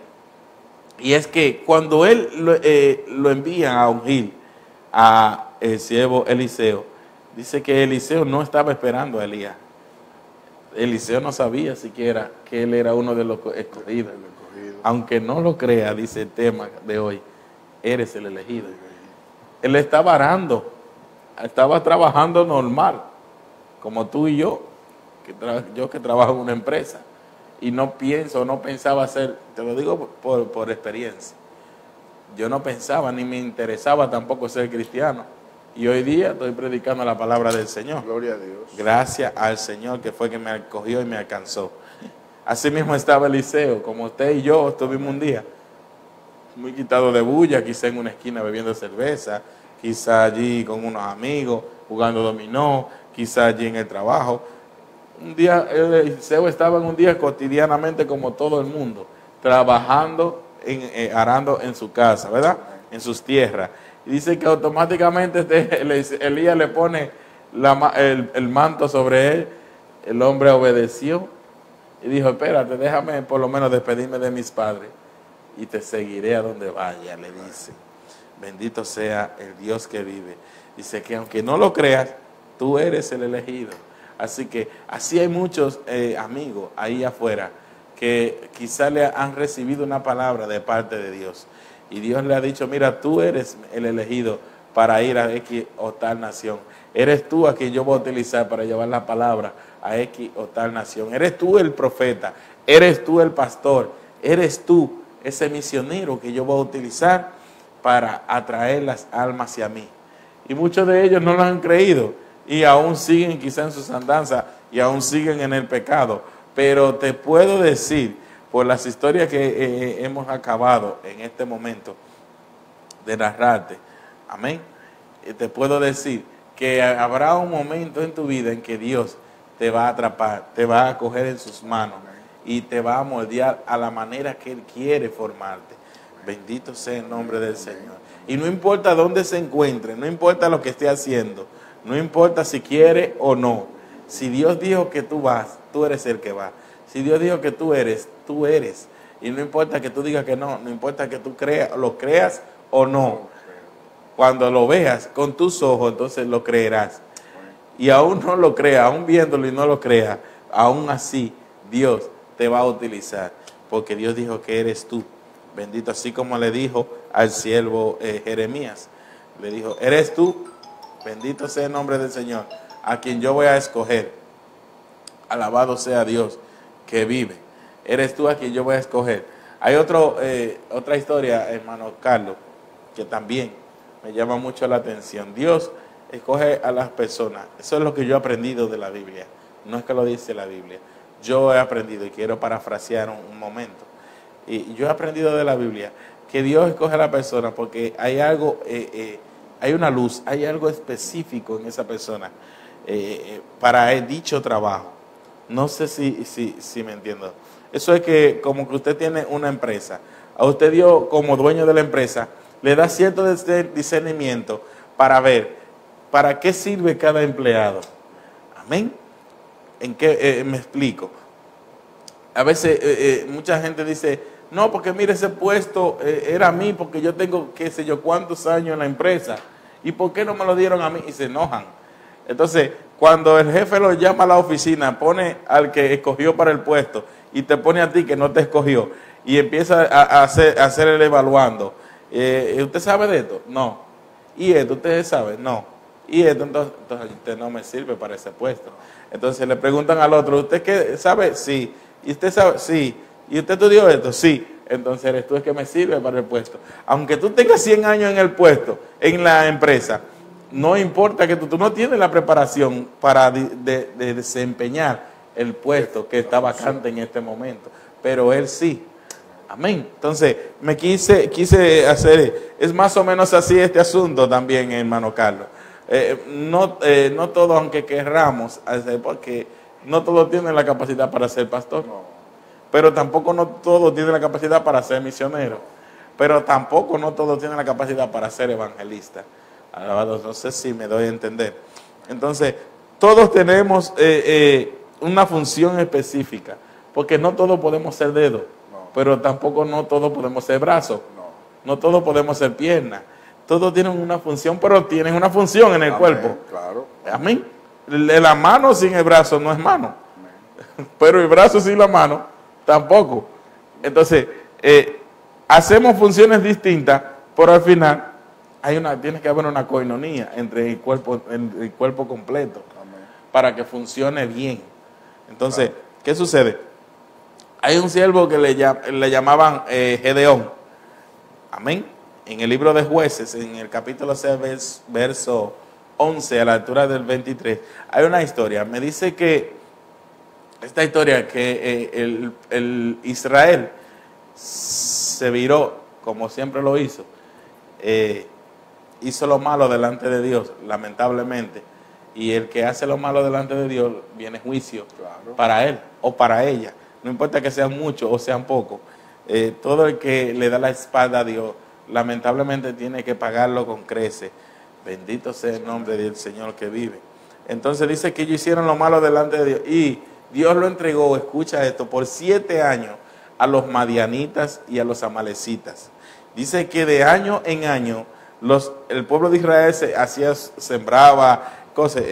Y es que cuando él lo envía a ungir a el siervo Eliseo, dice que Eliseo no estaba esperando a Elías. Eliseo no sabía siquiera que él era uno de los escogidos. Aunque no lo crea, dice el tema de hoy, eres el elegido. Él estaba arando, estaba trabajando normal, como tú y yo, yo que trabajo en una empresa, y no pensaba hacer, te lo digo por experiencia, yo no pensaba ni me interesaba tampoco ser cristiano, y hoy día estoy predicando la palabra del Señor. Gloria a Dios. Gracias al Señor que fue que me acogió y me alcanzó. Así mismo estaba Eliseo, como usted y yo estuvimos un día, muy quitado de bulla, quizá en una esquina bebiendo cerveza, quizá allí con unos amigos, jugando dominó, quizá allí en el trabajo. Un día, Eliseo estaba en un día cotidianamente como todo el mundo, trabajando, arando en su casa, ¿verdad? En sus tierras. Y dice que automáticamente Elías le pone el manto sobre él, el hombre obedeció y dijo, espérate, déjame por lo menos despedirme de mis padres y te seguiré a donde vaya, le dice. Bendito sea el Dios que vive. Dice que aunque no lo creas, tú eres el elegido. Así que así hay muchos amigos ahí afuera que quizá le han recibido una palabra de parte de Dios. Y Dios le ha dicho, mira, tú eres el elegido para ir a X o tal nación. Eres tú a quien yo voy a utilizar para llevar la palabra a X o tal nación. Eres tú el profeta, eres tú el pastor, eres tú ese misionero que yo voy a utilizar para atraer las almas hacia mí. Y muchos de ellos no lo han creído y aún siguen quizá en sus andanzas y aún siguen en el pecado. Pero te puedo decir, por las historias que hemos acabado en este momento de narrarte, amén, te puedo decir que habrá un momento en tu vida en que Dios te va a atrapar, te va a coger en sus manos y te va a moldear a la manera que Él quiere formarte. Bendito sea el nombre del Señor. Y no importa dónde se encuentre, no importa lo que esté haciendo, no importa si quiere o no. Si Dios dijo que tú vas, tú eres el que va. Si Dios dijo que tú eres, tú eres. Y no importa que tú digas que no, no importa que tú lo creas o no. Cuando lo veas con tus ojos, entonces lo creerás. Y aún no lo creas, aún viéndolo y no lo creas, aún así Dios te va a utilizar. Porque Dios dijo que eres tú. Bendito, así como le dijo al siervo Jeremías. Le dijo, eres tú, bendito sea el nombre del Señor, a quien yo voy a escoger. Alabado sea Dios que vive. Eres tú a quien yo voy a escoger. Hay otra historia, hermano Carlos, que también me llama mucho la atención. Dios escoge a las personas. Eso es lo que yo he aprendido de la Biblia. No es que lo dice la Biblia. Yo he aprendido, y quiero parafrasear un momento. Y yo he aprendido de la Biblia que Dios escoge a la persona porque hay algo, hay una luz, hay algo específico en esa persona para dicho trabajo. No sé si me entiendo. Eso es que como que usted tiene una empresa, a usted Dios como dueño de la empresa le da cierto discernimiento para ver para qué sirve cada empleado. Amén. ¿En qué me explico? A veces mucha gente dice, no, porque mire, ese puesto era a mí porque yo tengo qué sé yo cuántos años en la empresa. ¿Y por qué no me lo dieron a mí? Y se enojan. Entonces, cuando el jefe lo llama a la oficina, pone al que escogió para el puesto y te pone a ti que no te escogió y empieza a hacer el evaluando. ¿Usted sabe de esto? No. ¿Y esto? ¿Usted sabe? No. ¿Y esto? Entonces usted no me sirve para ese puesto. Entonces le preguntan al otro, ¿usted qué sabe? Sí. ¿Y usted sabe? Sí. ¿Y usted estudió esto? Sí. Entonces eres tú el que me sirve para el puesto. Aunque tú tengas 100 años en el puesto, en la empresa, no importa que tú no tienes la preparación para de desempeñar el puesto que está vacante en este momento. Pero Él sí. Amén. Entonces, me quise hacer, es más o menos así este asunto también, hermano Carlos. No todos, aunque querramos hacer, porque no todos tienen la capacidad para ser pastor. No. Pero tampoco no todos tienen la capacidad para ser misionero. Pero tampoco no todos tienen la capacidad para ser evangelista. Alabado, no sé si me doy a entender. Entonces, todos tenemos una función específica, porque no todos podemos ser dedos, pero tampoco no todos podemos ser brazos, no todos podemos ser piernas. Todos tienen una función, pero tienen una función en el cuerpo. Claro. Amén. La mano sin el brazo no es mano. Amén. Pero el brazo sin la mano tampoco. Entonces, hacemos funciones distintas, pero al final tiene que haber una coinonía entre el cuerpo completo. Amén. Para que funcione bien. Entonces, claro. ¿Qué sucede? Hay un siervo que le llamaban Gedeón. Amén. En el libro de Jueces, en el capítulo 6, verso 11, a la altura del 23, hay una historia. Me dice que esta historia, que el Israel se viró, como siempre lo hizo, hizo lo malo delante de Dios, lamentablemente, y el que hace lo malo delante de Dios, viene juicio, claro, para él o para ella. No importa que sean muchos o sean pocos, todo el que le da la espalda a Dios, lamentablemente tiene que pagarlo con creces. Bendito sea el nombre del Señor que vive. Entonces dice que ellos hicieron lo malo delante de Dios, y Dios lo entregó, escucha esto, por 7 años a los madianitas y a los amalecitas. Dice que de año en año el pueblo de Israel sembraba cosas,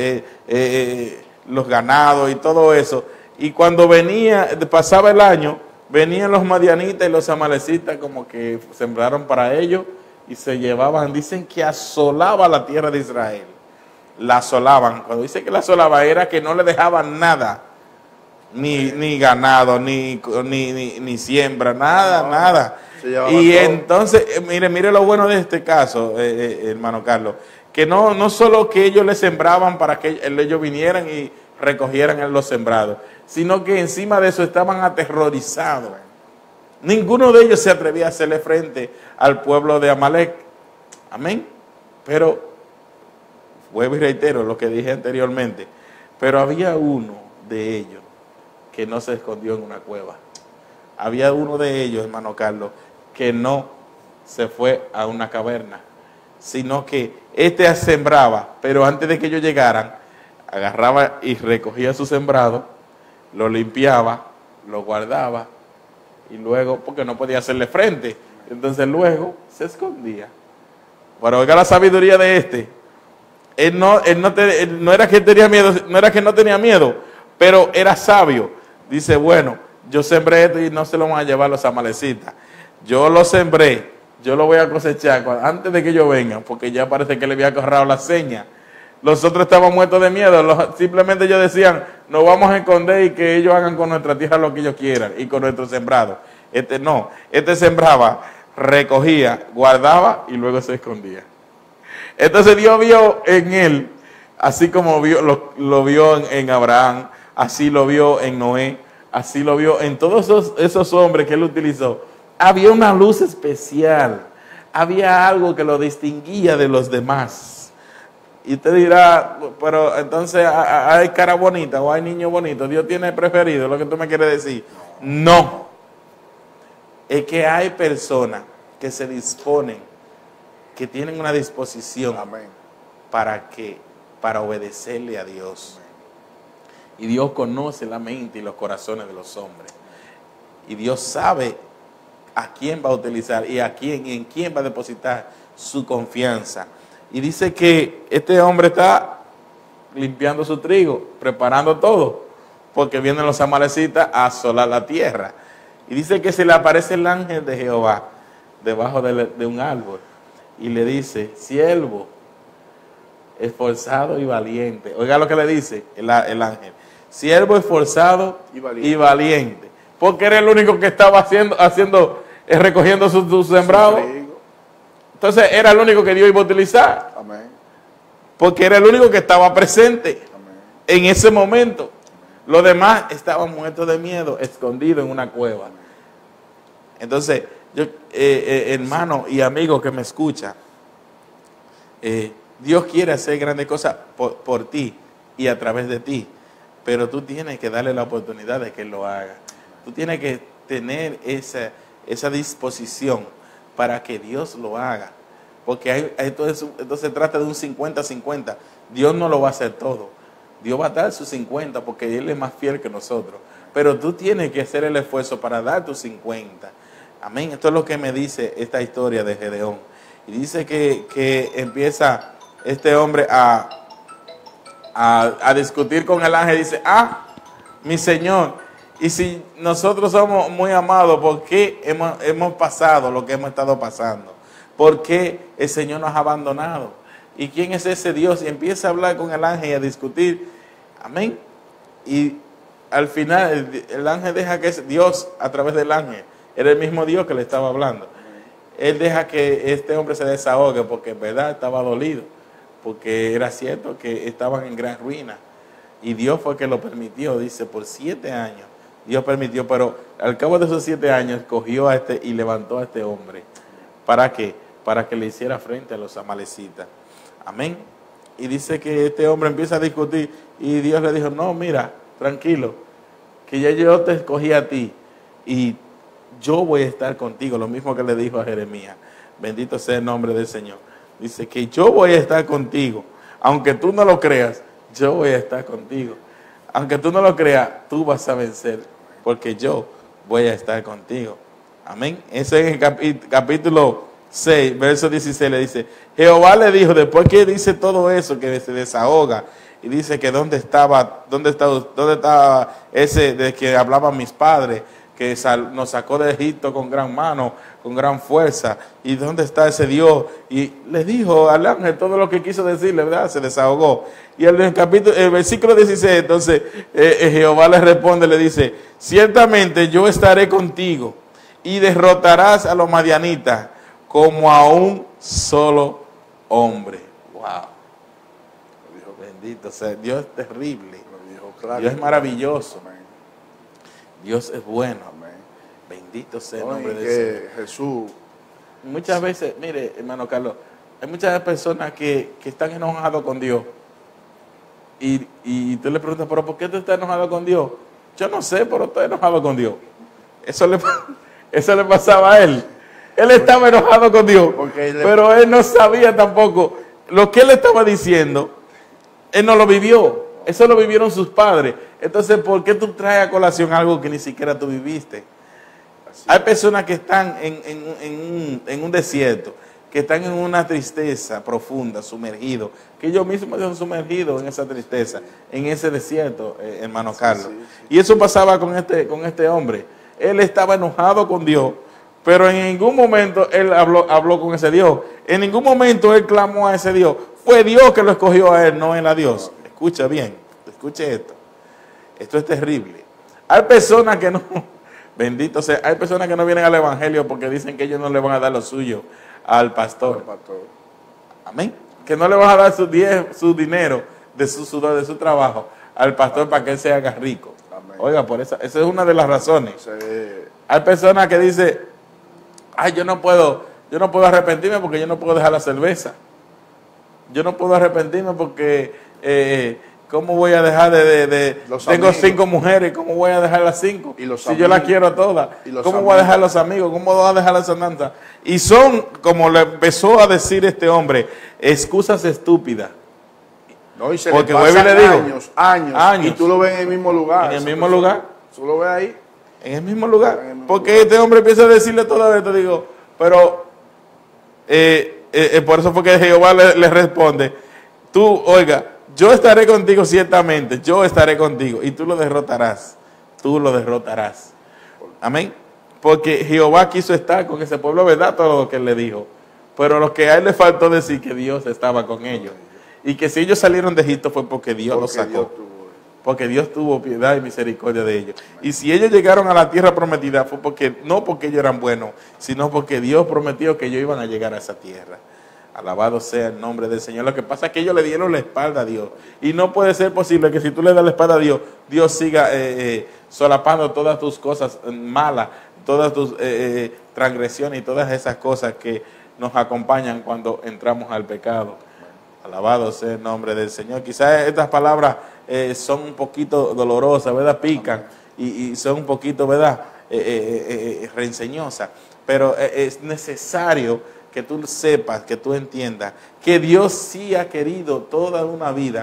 los ganados y todo eso, y cuando pasaba el año, venían los madianitas y los amalecitas, como que sembraron para ellos y se llevaban. Dicen que asolaba la tierra de Israel. La asolaban. Cuando dice que la asolaba, era que no le dejaban nada, ni ganado, ni siembra, nada. Y entonces, mire lo bueno de este caso, hermano Carlos, que no solo que ellos le sembraban para que ellos vinieran y recogieran los sembrados, sino que encima de eso estaban aterrorizados. Ninguno de ellos se atrevía a hacerle frente al pueblo de Amalek. Amén. Pero, vuelvo y reitero lo que dije anteriormente, pero había uno de ellos que no se escondió en una cueva. Había uno de ellos, hermano Carlos, que no se fue a una caverna, sino que sembraba, pero antes de que ellos llegaran, agarraba y recogía su sembrado, lo limpiaba, lo guardaba, y luego, porque no podía hacerle frente, entonces luego se escondía. Pero oiga la sabiduría de él no era que tenía miedo, no era que no tenía miedo, pero era sabio. Dice, bueno, yo sembré esto y no se lo van a llevar los amalecitas. Yo lo sembré, yo lo voy a cosechar antes de que ellos vengan, porque ya parece que le había agarrado la seña. Los otros estaban muertos de miedo, simplemente ellos decían, nos vamos a esconder y que ellos hagan con nuestra tierra lo que ellos quieran y con nuestro sembrado. Este sembraba, recogía, guardaba y luego se escondía. Entonces Dios vio en él, así como lo vio en Abraham, así lo vio en Noé, así lo vio en todos esos hombres que él utilizó. Había una luz especial, había algo que lo distinguía de los demás. Y usted dirá, pero entonces hay cara bonita o hay niño bonito, Dios tiene preferido, lo que tú me quieres decir. No, es que hay personas que se disponen, que tienen una disposición. Amén. para obedecerle a Dios. Y Dios conoce la mente y los corazones de los hombres. Y Dios sabe a quién va a utilizar y en quién va a depositar su confianza. Y dice que este hombre está limpiando su trigo, preparando todo, porque vienen los amalecitas a asolar la tierra. Y dice que se le aparece el ángel de Jehová debajo de un árbol y le dice, siervo, esforzado y valiente. Oiga lo que le dice el ángel, siervo esforzado y valiente, porque era el único que estaba recogiendo su sembrado. Entonces era el único que Dios iba a utilizar. Amén. Porque era el único que estaba presente. Amén. En ese momento. Amén. Los demás estaban muertos de miedo, escondidos en una cueva. Amén. Entonces, yo, hermano y amigo que me escucha, Dios quiere hacer grandes cosas por ti y a través de ti, pero tú tienes que darle la oportunidad de que Él lo haga. Tú tienes que tener esa disposición para que Dios lo haga, porque entonces se trata de un 50-50. Dios no lo va a hacer todo, Dios va a dar su 50 porque Él es más fiel que nosotros, pero tú tienes que hacer el esfuerzo para dar tu 50. Amén. Esto es lo que me dice esta historia de Gedeón. Y dice que empieza este hombre a discutir con el ángel. Dice, mi Señor, y si nosotros somos muy amados, ¿por qué hemos pasado lo que hemos estado pasando? ¿Por qué el Señor nos ha abandonado? ¿Y quién es ese Dios? Y empieza a hablar con el ángel y a discutir. Amén. Y al final el ángel deja que Dios, a través del ángel, era el mismo Dios que le estaba hablando. Él deja que este hombre se desahogue porque en verdad estaba dolido, porque era cierto que estaban en gran ruina. Y Dios fue que lo permitió, dice, por 7 años. Dios permitió, pero al cabo de esos 7 años cogió a y levantó a este hombre. ¿Para qué? Para que le hiciera frente a los amalecitas. Amén. Y dice que este hombre empieza a discutir y Dios le dijo, no, mira, tranquilo, que ya yo te escogí a ti y yo voy a estar contigo. Lo mismo que le dijo a Jeremías. Bendito sea el nombre del Señor. Dice que yo voy a estar contigo. Aunque tú no lo creas, yo voy a estar contigo. Aunque tú no lo creas, tú vas a vencer, porque yo voy a estar contigo. Amén. Eso es en el capítulo 6, verso 16, le dice, Jehová le dijo, después que dice todo eso, que se desahoga, y dice que dónde estaba ese de que hablaban mis padres, que nos sacó de Egipto con gran mano, con gran fuerza, y dónde está ese Dios. Y le dijo al ángel todo lo que quiso decirle, ¿verdad? Se desahogó. Y el versículo 16, entonces Jehová le responde, le dice, ciertamente yo estaré contigo y derrotarás a los madianitas como a un solo hombre. Wow. Bendito sea, Dios es terrible. Dios es maravilloso. Amén. Dios es bueno. Amén. Bendito sea el nombre de Dios. Jesús. Muchas veces, mire, hermano Carlos, hay muchas personas que están enojados con Dios. Y tú le preguntas, ¿pero por qué tú estás enojado con Dios? Yo no sé, pero estoy enojado con Dios. Eso le pasaba a él. Él estaba enojado con Dios, pero él no sabía tampoco lo que él estaba diciendo. Él no lo vivió. Eso lo vivieron sus padres. Entonces, ¿por qué tú traes a colación algo que ni siquiera tú viviste? Hay personas que están en un desierto, que están en una tristeza profunda, sumergidos, que ellos mismos se han sumergido en esa tristeza, en ese desierto, hermano Carlos. Y eso pasaba con este hombre. Él estaba enojado con Dios, pero en ningún momento él habló con ese Dios. En ningún momento él clamó a ese Dios. Fue Dios que lo escogió a él, no él a Dios. Escucha bien, escuche esto. Esto es terrible. Hay personas que no, bendito sea, hay personas que no vienen al evangelio porque dicen que ellos no le van a dar lo suyo al pastor. Amén. Que no le van a dar su dinero, de su sudor, de su trabajo al pastor para que él se haga rico. Amén. Oiga, por esa es una de las razones. Sí. Hay personas que dicen, ay, yo no puedo arrepentirme porque yo no puedo dejar la cerveza. Yo no puedo arrepentirme porque ¿cómo voy a dejar tengo 5 mujeres, ¿cómo voy a dejar las 5? Si yo las quiero todas. ¿Cómo voy a dejar los amigos? ¿Cómo voy a dejar las andanzas? Y son, como le empezó a decir este hombre, excusas estúpidas. No, y se porque le digo, años. Y tú lo ves en el mismo lugar. En el mismo lugar. Tú lo ves ahí. En el mismo lugar. Porque este hombre empieza a decirle todo esto, digo, pero por eso fue que Jehová le responde, tú, oiga, yo estaré contigo ciertamente, yo estaré contigo y tú lo derrotarás. Amén. Porque Jehová quiso estar con ese pueblo, ¿verdad? Todo lo que él le dijo. Pero lo que a él le faltó decir que Dios estaba con ellos. Y que si ellos salieron de Egipto fue porque Dios los sacó. Porque Dios tuvo piedad y misericordia de ellos. Y si ellos llegaron a la tierra prometida fue no porque ellos eran buenos, sino porque Dios prometió que ellos iban a llegar a esa tierra. Alabado sea el nombre del Señor. Lo que pasa es que ellos le dieron la espalda a Dios. Y no puede ser posible que si tú le das la espalda a Dios, Dios siga solapando todas tus cosas malas, todas tus transgresiones y todas esas cosas que nos acompañan cuando entramos al pecado. Alabado sea el nombre del Señor. Quizás estas palabras son un poquito dolorosas, ¿verdad? Pican y son un poquito, ¿verdad? Reenseñosas. Pero es necesario que tú sepas, que tú entiendas que Dios sí ha querido toda una vida.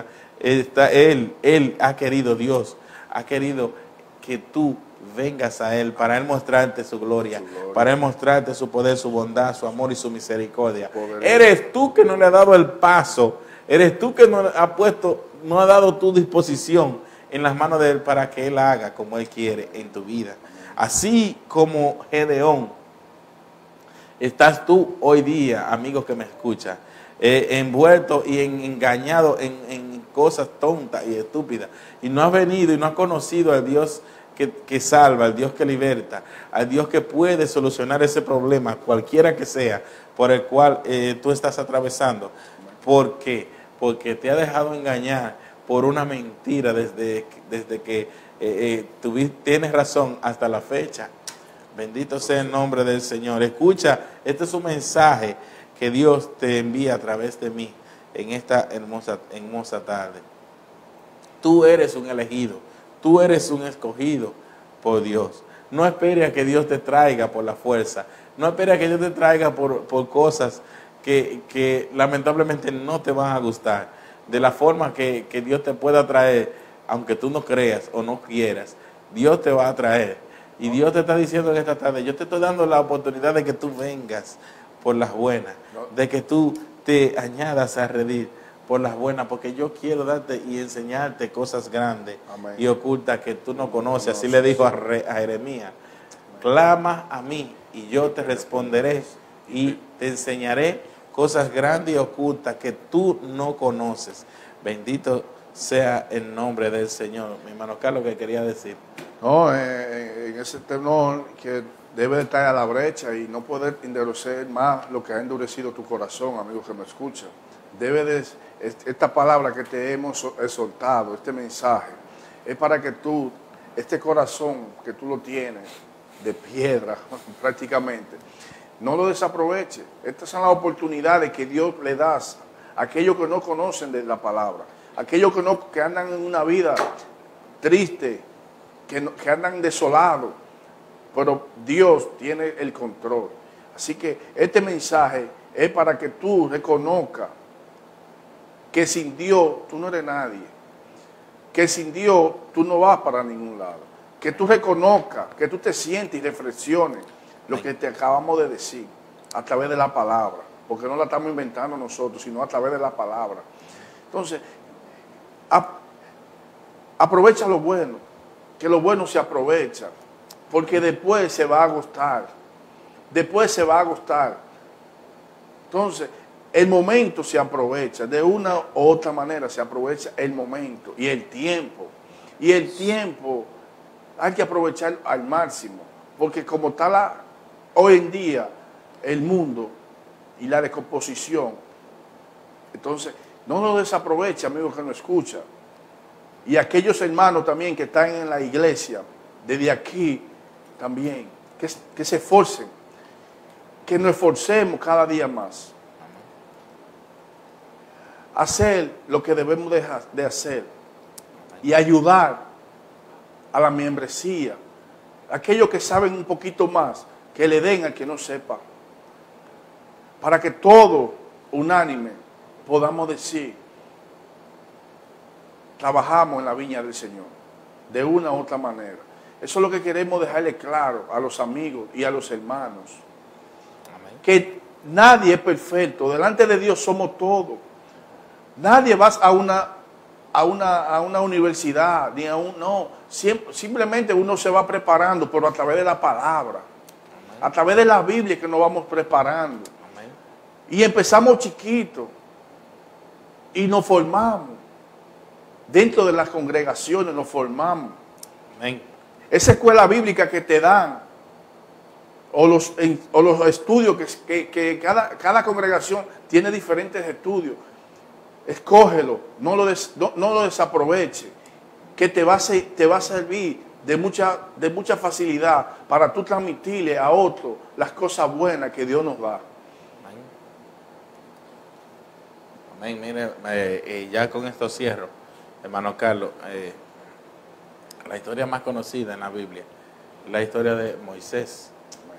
Él ha querido, Dios ha querido que tú vengas a Él, para Él mostrarte su gloria, para Él mostrarte su poder, su bondad, su amor y su misericordia. Eres tú que no le has dado el paso, eres tú que no ha dado tu disposición en las manos de Él para que Él haga como Él quiere en tu vida. Así como Gedeón, estás tú hoy día, amigos que me escuchan, envuelto y engañado en cosas tontas y estúpidas, y no has venido y no has conocido al Dios que salva, al Dios que liberta, al Dios que puede solucionar ese problema, cualquiera que sea, por el cual tú estás atravesando. ¿Por qué? Porque te ha dejado engañar por una mentira desde que tienes razón hasta la fecha. Bendito sea el nombre del Señor. Escucha, este es un mensaje que Dios te envía a través de mí en esta hermosa tarde. Tú eres un elegido, tú eres un escogido por Dios. No esperes a que Dios te traiga por la fuerza, no esperes a que Dios te traiga por cosas que lamentablemente no te van a gustar. De la forma que Dios te pueda traer, aunque tú no creas o no quieras, Dios te va a traer. Y Dios te está diciendo en esta tarde, yo te estoy dando la oportunidad de que tú vengas por las buenas, de que tú te añadas a redil por las buenas, porque yo quiero darte y enseñarte cosas grandes. Amén. Y ocultas que tú no conoces. Así le dijo a Jeremías, clama a mí y yo te responderé y te enseñaré cosas grandes y ocultas que tú no conoces. Bendito sea el nombre del Señor. Mi hermano Carlos, ¿qué quería decir? No, en ese tenor que debe estar a la brecha y no poder endurecer más lo que ha endurecido tu corazón, amigo que me escucha. Esta palabra que te hemos exhortado, este mensaje, es para que tú, este corazón que tú lo tienes de piedra prácticamente, no lo desaproveches. Estas son las oportunidades que Dios le da a aquellos que no conocen de la palabra, aquellos que andan en una vida triste, que andan desolados, pero Dios tiene el control. Así que este mensaje es para que tú reconozcas que sin Dios tú no eres nadie, que sin Dios tú no vas para ningún lado, que tú reconozcas, que tú te sientes y reflexiones lo que te acabamos de decir a través de la palabra, porque no la estamos inventando nosotros, sino a través de la palabra. Entonces, aprovecha lo bueno, que lo bueno se aprovecha, porque después se va a agostar, Entonces, el momento se aprovecha, de una u otra manera se aprovecha el momento y el tiempo. Y el tiempo hay que aprovechar al máximo, porque como está hoy en día el mundo y la descomposición, entonces no lo desaproveche, amigo que no escucha. Y aquellos hermanos también que están en la iglesia, desde aquí también, que se esforcen, que nos esforcemos cada día más. Hacer lo que debemos de hacer y ayudar a la membresía. Aquellos que saben un poquito más, que le den al que no sepa. Para que todos, unánime, podamos decir, trabajamos en la viña del Señor, de una u otra manera. Eso es lo que queremos dejarle claro a los amigos y a los hermanos. Amén. Que nadie es perfecto, delante de Dios somos todos. Nadie va a una universidad, ni no. Simplemente uno se va preparando, pero a través de la palabra. Amén. A través de la Biblia que nos vamos preparando. Amén. Y empezamos chiquitos y nos formamos. Dentro de las congregaciones nos formamos. Amén. Esa escuela bíblica que te dan, o los estudios que cada congregación tiene diferentes estudios. Escógelo, no lo desaproveche, que te va a servir de mucha facilidad para tú transmitirle a otros las cosas buenas que Dios nos da. Amén. Mire, ya con esto cierro, hermano Carlos. La historia más conocida en la Biblia es la historia de Moisés.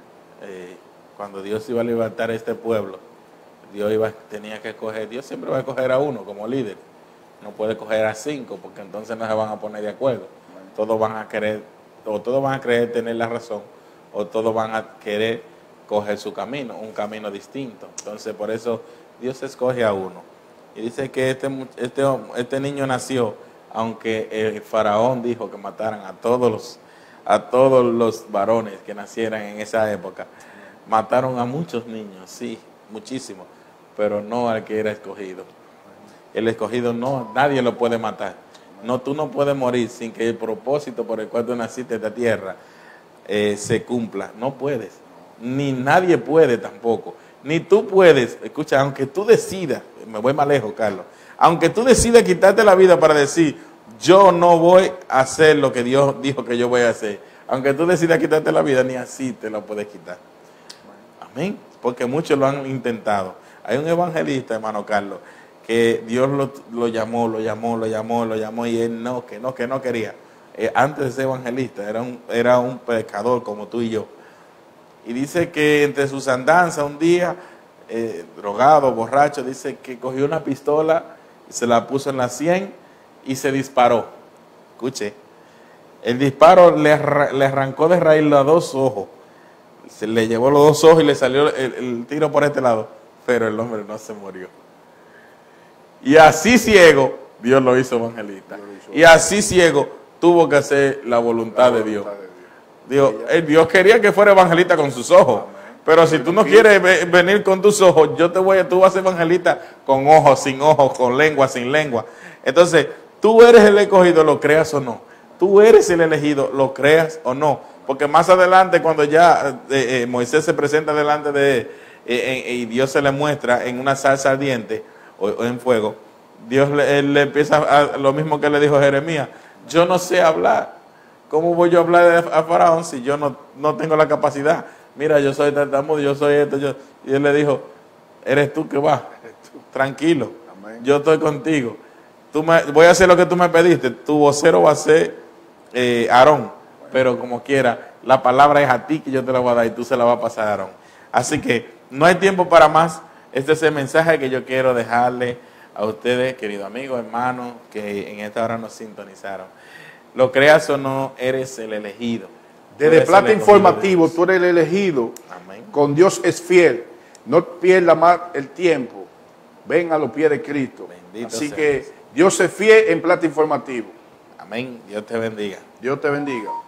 Cuando Dios iba a levantar a este pueblo, tenía que escoger. Dios siempre va a escoger a uno como líder. No puede escoger a 5 porque entonces no se van a poner de acuerdo. Todos van a querer, o todos van a creer tener la razón, o todos van a querer coger su camino, un camino distinto. Entonces por eso Dios escoge a uno. Y dice que este niño nació, aunque el faraón dijo que mataran a todos los varones que nacieran en esa época. Mataron a muchos niños, sí, muchísimos, pero no al que era escogido. El escogido no, nadie lo puede matar. No, tú no puedes morir sin que el propósito por el cual tú naciste en esta tierra se cumpla. No puedes. Ni nadie puede tampoco. Ni tú puedes. Escucha, aunque tú decidas, me voy más lejos, Carlos. Aunque tú decidas quitarte la vida para decir, yo no voy a hacer lo que Dios dijo que yo voy a hacer. Aunque tú decidas quitarte la vida, ni así te la puedes quitar. Amén. Porque muchos lo han intentado. Hay un evangelista, hermano Carlos, que Dios lo llamó y él que no quería. Antes de ser evangelista, era un pecador como tú y yo. Y dice que entre sus andanzas un día, drogado, borracho, dice que cogió una pistola, se la puso en la sien y se disparó. Escuche, el disparo le arrancó de raíz los 2 ojos. Se le llevó los 2 ojos y le salió el tiro por este lado, pero el hombre no se murió. Y así ciego, Dios lo hizo evangelista. Y así ciego, tuvo que hacer la voluntad de Dios. Dios quería que fuera evangelista con sus ojos. Pero si tú no quieres venir con tus ojos, tú vas a ser evangelista con ojos, sin ojos, con lengua, sin lengua. Entonces, tú eres el escogido, lo creas o no. Tú eres el elegido, lo creas o no. Porque más adelante, cuando ya Moisés se presenta delante de y Dios se le muestra en una salsa ardiente o en fuego, Dios le empieza a lo mismo que le dijo a Jeremías: yo no sé hablar. ¿Cómo voy yo a hablar a Faraón si yo no tengo la capacidad? Mira, yo soy tartamudo, yo soy esto. Y él le dijo: eres tú que vas, tranquilo. Amén. Yo estoy contigo. Voy a hacer lo que tú me pediste. Tu vocero va a ser Aarón, pero como quiera, la palabra es a ti que yo te la voy a dar y tú se la vas a pasar a Aarón. Así que no hay tiempo para más. Este es el mensaje que yo quiero dejarle a ustedes, queridos amigos, hermanos, que en esta hora nos sintonizaron. Lo creas o no, eres el elegido. Desde Plata Informativo, tú eres el elegido. Amén. Con Dios es fiel. No pierda más el tiempo. Ven a los pies de Cristo. Bendito Así sea que Dios es fiel en Plata Informativo. Amén. Dios te bendiga. Dios te bendiga.